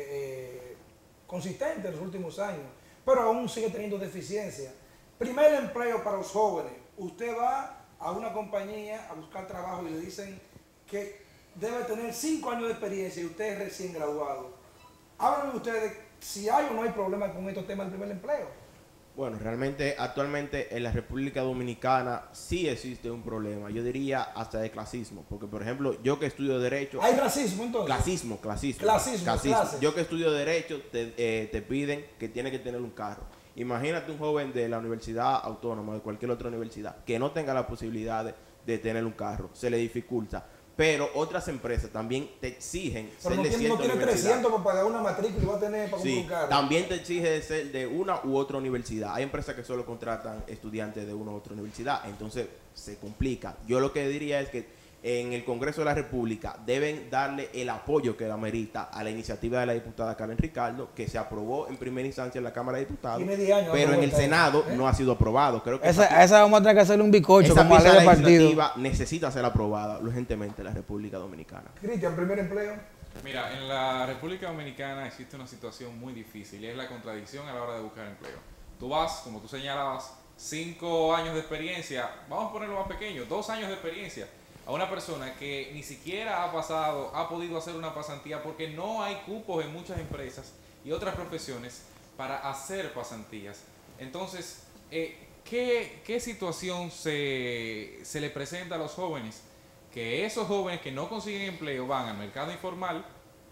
eh, consistente en los últimos años, pero aún sigue teniendo deficiencia. Primer empleo para los jóvenes. Usted va a una compañía a buscar trabajo y le dicen que debe tener cinco años de experiencia y usted es recién graduado. Háblenme ustedes si hay o no hay problema con estos temas del primer empleo. Bueno, realmente actualmente en la República Dominicana sí existe un problema, yo diría hasta de clasismo, porque por ejemplo, yo que estudio Derecho... ¿Hay racismo entonces? Clasismo, clasismo. Clasismo, clasismo. clases. Yo que estudio Derecho, te, eh, te piden que tiene que tener un carro. Imagínate un joven de la Universidad Autónoma, de cualquier otra universidad, que no tenga la posibilidad de, de tener un carro, se le dificulta. Pero otras empresas también te exigen pero ser no de tiene, cierta no tiene universidad. trescientos para pagar una matrícula y va a tener para comprar Sí, un carro. también te exige de ser de una u otra universidad. Hay empresas que solo contratan estudiantes de una u otra universidad, entonces se complica. Yo lo que diría es que en el Congreso de la República deben darle el apoyo que la merita a la iniciativa de la diputada Karen Ricardo, que se aprobó en primera instancia en la Cámara de Diputados, Tiene diez años, pero no en el vuelta, Senado ¿eh? no ha sido aprobado. Creo que Esa, a esa vamos a tener que hacerle un bicocho esa como a ley pieza de partido. legislativa necesita ser aprobada urgentemente en la República Dominicana. Cristian, primer empleo. Mira, en la República Dominicana existe una situación muy difícil y es la contradicción a la hora de buscar empleo. Tú vas, como tú señalabas, cinco años de experiencia, vamos a ponerlo más pequeño, dos años de experiencia, a una persona que ni siquiera ha pasado, ha podido hacer una pasantía porque no hay cupos en muchas empresas y otras profesiones para hacer pasantías. Entonces, eh, ¿qué, qué situación se, se le presenta a los jóvenes? Que esos jóvenes que no consiguen empleo van al mercado informal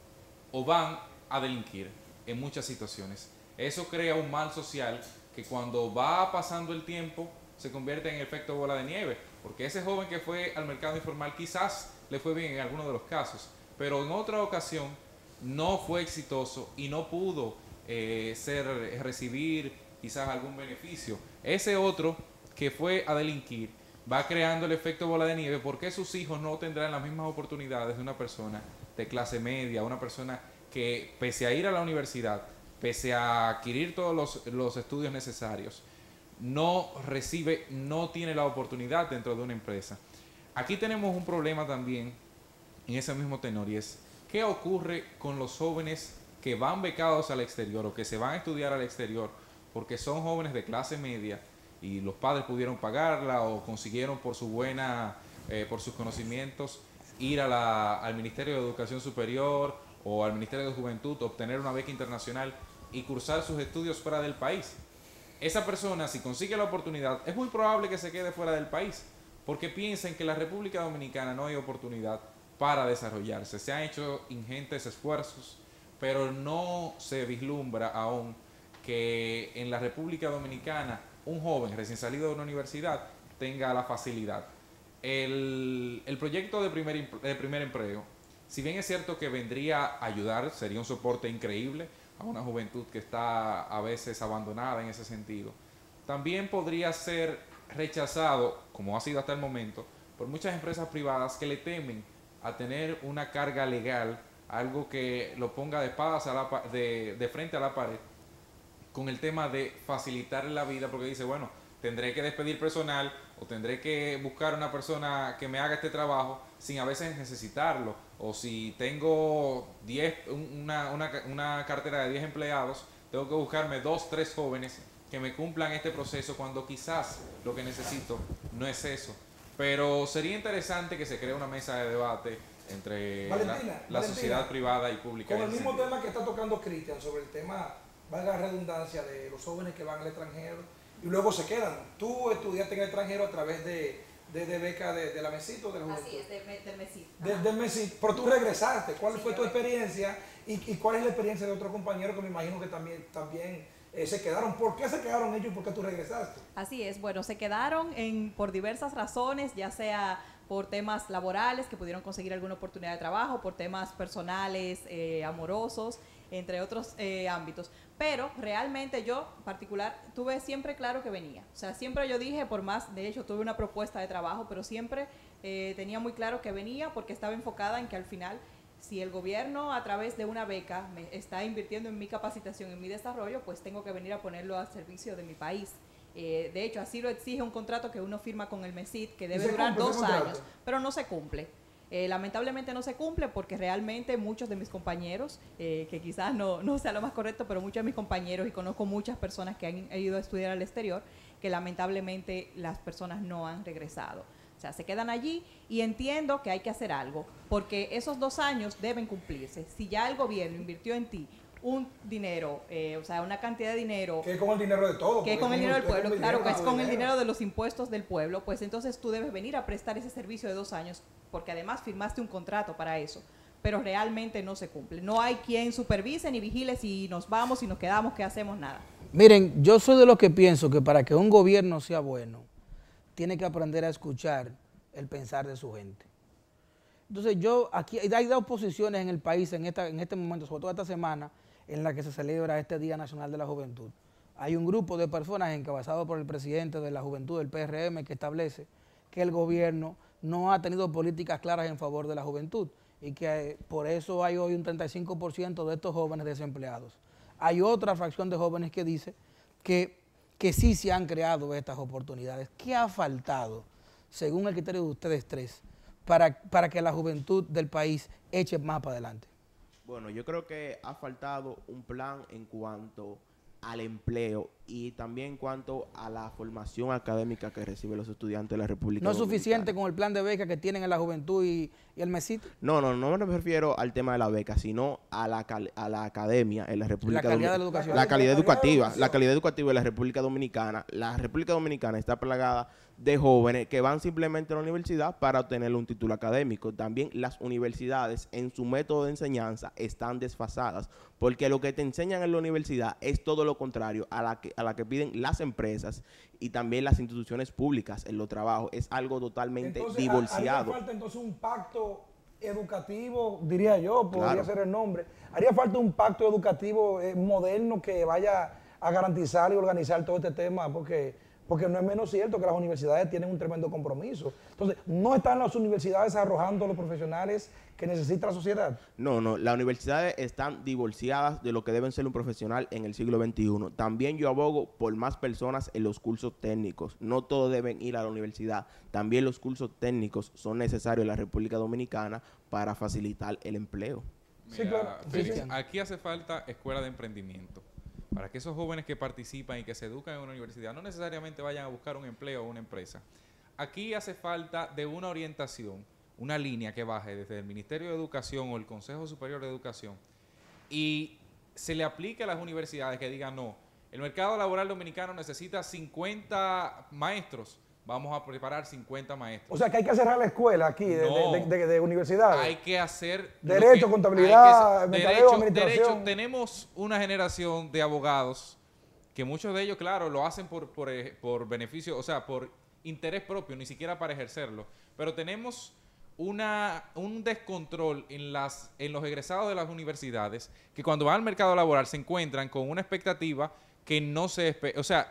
o van a delinquir en muchas situaciones. Eso crea un mal social que cuando va pasando el tiempo se convierte en efecto bola de nieve, porque ese joven que fue al mercado informal quizás le fue bien en algunos de los casos, pero en otra ocasión no fue exitoso y no pudo eh, ser, recibir quizás algún beneficio. Ese otro que fue a delinquir, va creando el efecto bola de nieve, porque sus hijos no tendrán las mismas oportunidades de una persona de clase media, una persona que pese a ir a la universidad, pese a adquirir todos los, los estudios necesarios, no recibe, no tiene la oportunidad dentro de una empresa. Aquí tenemos un problema también en ese mismo tenor, y es ¿qué ocurre con los jóvenes que van becados al exterior o que se van a estudiar al exterior porque son jóvenes de clase media y los padres pudieron pagarla o consiguieron por su buena, eh, por sus conocimientos ir a la, al Ministerio de Educación Superior o al Ministerio de Juventud, obtener una beca internacional y cursar sus estudios fuera del país? Esa persona, si consigue la oportunidad, es muy probable que se quede fuera del país, porque piensan que en la República Dominicana no hay oportunidad para desarrollarse. Se han hecho ingentes esfuerzos, pero no se vislumbra aún que en la República Dominicana un joven recién salido de una universidad tenga la facilidad. El, el proyecto de primer, de primer empleo, si bien es cierto que vendría a ayudar, sería un soporte increíble a una juventud que está a veces abandonada en ese sentido, también podría ser rechazado, como ha sido hasta el momento, por muchas empresas privadas que le temen a tener una carga legal, algo que lo ponga de espadas a la, de, de frente a la pared, con el tema de facilitar la vida, porque dice, bueno, tendré que despedir personal o tendré que buscar una persona que me haga este trabajo sin a veces necesitarlo, o si tengo diez, una, una, una cartera de diez empleados, tengo que buscarme dos, tres jóvenes que me cumplan este proceso cuando quizás lo que necesito no es eso. Pero sería interesante que se cree una mesa de debate entre Valentina, la, la Valentina, sociedad privada y pública. Con el mismo sentido. Tema que está tocando Cristian sobre el tema, valga la redundancia, de los jóvenes que van al extranjero y luego se quedan. Tú estudiaste en el extranjero a través de, de, de beca de, de la MESIT o de la Juventud. Así es, de, del MESIT. De, del MESIT, pero tú regresaste. ¿Cuál sí, fue tu experiencia y, y cuál es la experiencia de otros compañeros que me imagino que también, también eh, se quedaron? ¿Por qué se quedaron ellos y por qué tú regresaste? Así es, bueno, se quedaron en, por diversas razones, ya sea por temas laborales, que pudieron conseguir alguna oportunidad de trabajo, por temas personales, eh, amorosos, entre otros eh, ámbitos. Pero realmente yo, en particular, tuve siempre claro que venía. O sea, siempre yo dije, por más, de hecho, tuve una propuesta de trabajo, pero siempre eh, tenía muy claro que venía porque estaba enfocada en que al final, si el gobierno a través de una beca me está invirtiendo en mi capacitación, en mi desarrollo, pues tengo que venir a ponerlo al servicio de mi país. Eh, de hecho, así lo exige un contrato que uno firma con el MESIT, que debe durar dos años, pero no se cumple. Eh, lamentablemente no se cumple porque realmente muchos de mis compañeros, eh, que quizás no, no sea lo más correcto, pero muchos de mis compañeros, y conozco muchas personas que han ido a estudiar al exterior, que lamentablemente las personas no han regresado. O sea, se quedan allí y entiendo que hay que hacer algo, porque esos dos años deben cumplirse. Si ya el gobierno invirtió en ti un dinero, eh, o sea, una cantidad de dinero... Que es con el dinero de todos. Que es con el dinero del pueblo, claro, que es con el dinero de los impuestos del pueblo, pues entonces tú debes venir a prestar ese servicio de dos años, porque además firmaste un contrato para eso, pero realmente no se cumple. No hay quien supervise ni vigile si nos vamos, si nos quedamos, que hacemos nada. Miren, yo soy de los que pienso que para que un gobierno sea bueno, tiene que aprender a escuchar el pensar de su gente. Entonces yo, aquí hay dos posiciones en el país en, esta, en este momento, sobre todo esta semana, en la que se celebra este Día Nacional de la Juventud. Hay un grupo de personas encabezado por el presidente de la Juventud del P R M que establece que el gobierno no ha tenido políticas claras en favor de la juventud y que por eso hay hoy un treinta y cinco por ciento de estos jóvenes desempleados. Hay otra fracción de jóvenes que dice que, que sí se han creado estas oportunidades. ¿Qué ha faltado, según el criterio de ustedes tres, para, para que la juventud del país eche más para adelante? Bueno, yo creo que ha faltado un plan en cuanto al empleo y también en cuanto a la formación académica que reciben los estudiantes de la República Dominicana. ¿No es suficiente Dominicana. con el plan de beca que tienen en la juventud y, y el MESIT? No, no, no me refiero al tema de la beca, sino a la, a la academia en la República Dominicana. La calidad de la educación. La calidad educativa, la calidad educativa en la República Dominicana. La República Dominicana está plagada de jóvenes que van simplemente a la universidad para obtener un título académico. También las universidades en su método de enseñanza están desfasadas, porque lo que te enseñan en la universidad es todo lo contrario a la que, a la que piden las empresas y también las instituciones públicas en los trabajos. Es algo totalmente entonces, divorciado. Haría falta entonces un pacto educativo, diría yo, podría claro. ser el nombre. Haría falta un pacto educativo eh, moderno que vaya a garantizar y organizar todo este tema, porque porque no es menos cierto que las universidades tienen un tremendo compromiso. Entonces, ¿no están las universidades arrojando los profesionales que necesita la sociedad? No, no, las universidades están divorciadas de lo que deben ser un profesional en el siglo veintiuno. También yo abogo por más personas en los cursos técnicos. No todos deben ir a la universidad. También los cursos técnicos son necesarios en la República Dominicana para facilitar el empleo. Mira, sí, claro. Félix, sí, sí. Aquí hace falta escuela de emprendimiento. Para que esos jóvenes que participan y que se educan en una universidad no necesariamente vayan a buscar un empleo o una empresa. Aquí hace falta de una orientación, una línea que baje desde el Ministerio de Educación o el Consejo Superior de Educación y se le aplique a las universidades que digan, no, el mercado laboral dominicano necesita cincuenta maestros, vamos a preparar cincuenta maestros. O sea que hay que cerrar la escuela aquí de, no, de, de, de, de universidades. Hay que hacer... Derecho, que, contabilidad, que, mercadeo, derecho, administración. Derecho, tenemos una generación de abogados que muchos de ellos, claro, lo hacen por, por, por beneficio, o sea, por interés propio, ni siquiera para ejercerlo. Pero tenemos una, un descontrol en, las, en los egresados de las universidades que cuando van al mercado laboral se encuentran con una expectativa que no se... O sea,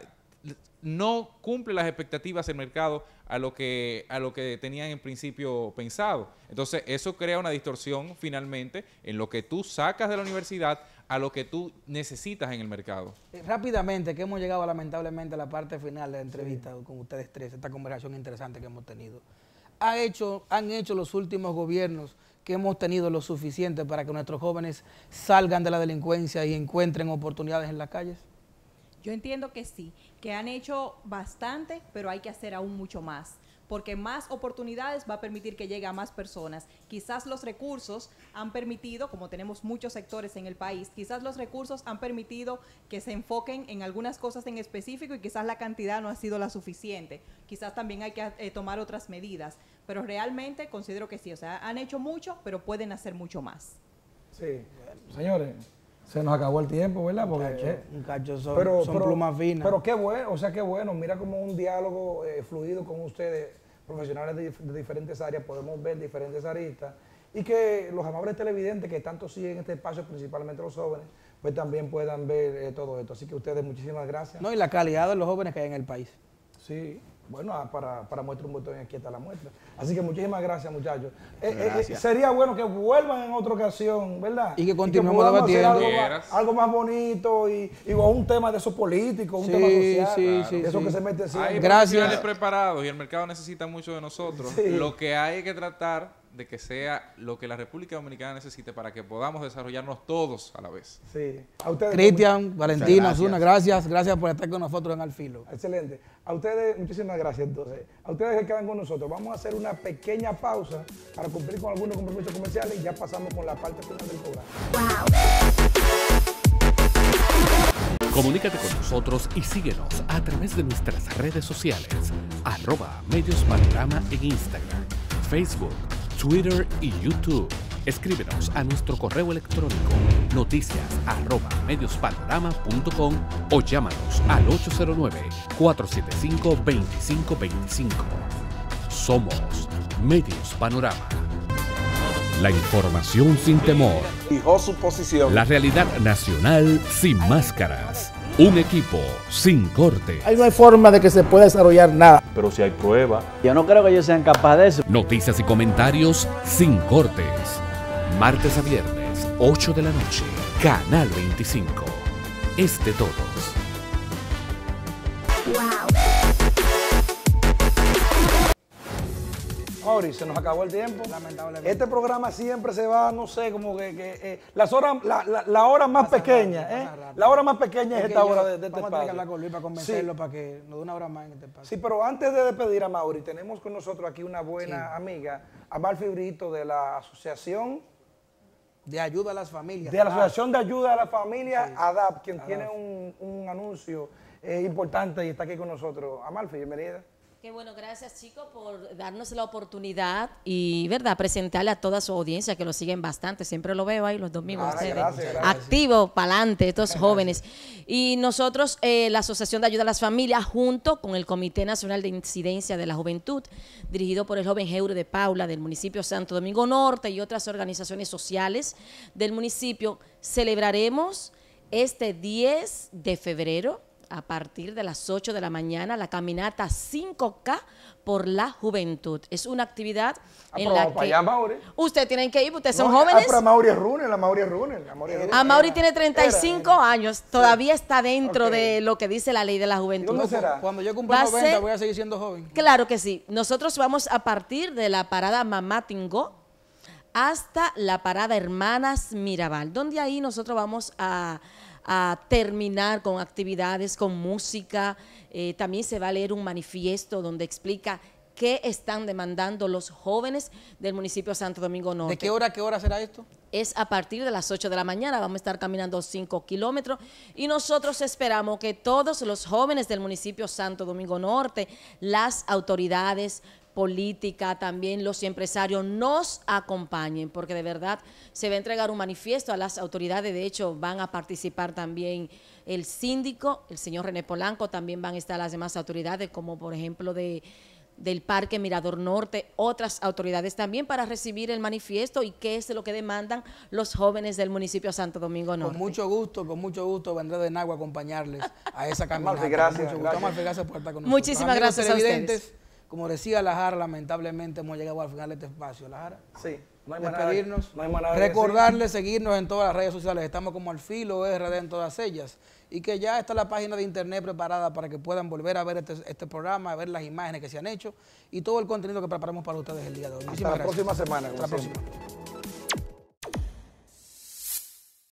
no cumple las expectativas del mercado a lo que a lo que tenían en principio pensado. Entonces, eso crea una distorsión finalmente en lo que tú sacas de la universidad a lo que tú necesitas en el mercado. Eh, rápidamente, que hemos llegado lamentablemente a la parte final de la entrevista sí. con ustedes tres, esta conversación interesante que hemos tenido. ¿Ha hecho, ¿Han hecho los últimos gobiernos que hemos tenido lo suficiente para que nuestros jóvenes salgan de la delincuencia y encuentren oportunidades en las calles? Yo entiendo que sí, que han hecho bastante, pero hay que hacer aún mucho más, porque más oportunidades va a permitir que llegue a más personas. Quizás los recursos han permitido, como tenemos muchos sectores en el país, quizás los recursos han permitido que se enfoquen en algunas cosas en específico y quizás la cantidad no ha sido la suficiente. Quizás también hay que eh, tomar otras medidas, pero realmente considero que sí, o sea, han hecho mucho, pero pueden hacer mucho más. Sí, señores. Se nos acabó el tiempo, ¿verdad? Porque, un cacho, eh, un cacho son, pero, son pero, plumas finas. Pero qué bueno, o sea, qué bueno. Mira como un diálogo eh, fluido con ustedes, profesionales de, de diferentes áreas, podemos ver diferentes aristas y que los amables televidentes que tanto siguen este espacio, principalmente los jóvenes, pues también puedan ver eh, todo esto. Así que ustedes, muchísimas gracias. No, y la calidad de los jóvenes que hay en el país. Sí. Bueno, para, para muestra un botón, aquí está la muestra. Así que muchísimas gracias, muchachos. Eh, gracias. Eh, sería bueno que vuelvan en otra ocasión, ¿verdad? Y que continuemos debatiendo. Algo más, algo más bonito y, y un tema de esos políticos, un sí, tema social, sí, claro, sí, de eso sí. que se mete siempre. Hay gracias. profesionales preparados y el mercado necesita mucho de nosotros. Sí. Lo que hay que tratar de que sea lo que la República Dominicana necesite para que podamos desarrollarnos todos a la vez. Sí. A ustedes, Cristian, Valentina, Osuna, gracias. Gracias por estar con nosotros en Al Filo. Excelente. A ustedes, muchísimas gracias entonces. A ustedes que quedan con nosotros, vamos a hacer una pequeña pausa para cumplir con algunos compromisos comerciales y ya pasamos con la parte final del programa. Wow. Comunícate con nosotros y síguenos a través de nuestras redes sociales, arroba Medios Panorama en Instagram, Facebook, Twitter y YouTube. Escríbenos a nuestro correo electrónico noticias arroba mediospanorama punto com o llámanos al ocho cero nueve, cuatro siete cinco, dos cinco dos cinco. Somos Medios Panorama. La información sin temor. Fijó su posición. La realidad nacional sin máscaras. Un equipo sin corte. Ahí no hay forma de que se pueda desarrollar nada. Pero si hay prueba. Yo no creo que ellos sean capaces de eso. Noticias y comentarios sin cortes. Martes a viernes, ocho de la noche. Canal veinticinco. Es de todos. Wow. Mauri, se nos acabó el tiempo. Lamentablemente. Este programa siempre se va, no sé, como que, que eh, las horas, la, la, la hora más pasa pequeña, rápido, ¿eh? La hora más pequeña es, es esta yo, hora de, de este espacio. Vamos a tener que hablar con Luis para convencerlo, sí. para que nos dé una hora más en este espacio. Sí, pero antes de despedir a Mauri, tenemos con nosotros aquí una buena sí. amiga, Amalfi Brito, de la Asociación de Ayuda a las Familias. De la Asociación de Ayuda a las Familias, sí. A D A P, quien A D A P. Tiene un, un anuncio eh, importante y está aquí con nosotros. Amalfi, bienvenida. Qué bueno, gracias chicos por darnos la oportunidad y, ¿verdad?, presentarle a toda su audiencia que lo siguen bastante. Siempre lo veo ahí los domingos, ah, ustedes. Gracias, gracias. Activo, para adelante, estos gracias. Jóvenes. Y nosotros, eh, la Asociación de Ayuda a las Familias, junto con el Comité Nacional de Incidencia de la Juventud, dirigido por el joven Heure de Paula del municipio Santo Domingo Norte y otras organizaciones sociales del municipio, celebraremos este diez de febrero a partir de las ocho de la mañana, la caminata cinco K por la juventud. Es una actividad Ah, en pero la vamos para que allá, Mauri. ustedes tienen que ir, ustedes son No, jóvenes. Ah, pero Mauri es runner, la Mauri es runner. La Mauri es runner. A Mauri tiene treinta y cinco Era, era. años, todavía está dentro Ok. de lo que dice la ley de la juventud. ¿Dónde será? Cuando yo cumpla Va a noventa ser- voy a seguir siendo joven. Claro que sí. Nosotros vamos a partir de la parada Mamá Tingó hasta la parada Hermanas Mirabal, donde ahí nosotros vamos a, a terminar con actividades, con música. Eh, también se va a leer un manifiesto donde explica qué están demandando los jóvenes del municipio de Santo Domingo Norte. ¿De qué hora a qué hora será esto? Es a partir de las ocho de la mañana, vamos a estar caminando cinco kilómetros y nosotros esperamos que todos los jóvenes del municipio Santo Domingo Norte, las autoridades políticas, también los empresarios nos acompañen, porque de verdad se va a entregar un manifiesto a las autoridades. De hecho, van a participar también el síndico, el señor René Polanco, también van a estar las demás autoridades, como por ejemplo de del Parque Mirador Norte, otras autoridades también, para recibir el manifiesto y qué es lo que demandan los jóvenes del municipio Santo Domingo Norte. Con mucho gusto, con mucho gusto vendré de Nagua a acompaños a esa caminata. Amalfi, gracias, Con mucho gusto. gracias. Amalfi, gracias por estar con nosotros. Muchísimas Amigos gracias a televidentes, ustedes. Como decía La Jara, lamentablemente hemos llegado al final de este espacio. La Jara. Sí. No hay más nada- Despedirnos, no hay más nada que recordarles seguirnos en todas las redes sociales, estamos como Al Filo R D en todas ellas, y que ya está la página de internet preparada para que puedan volver a ver este, este programa, a ver las imágenes que se han hecho y todo el contenido que preparamos para ustedes el día de hoy. Hasta Muchísimas la gracias. próxima semana. como Hasta la siempre. próxima.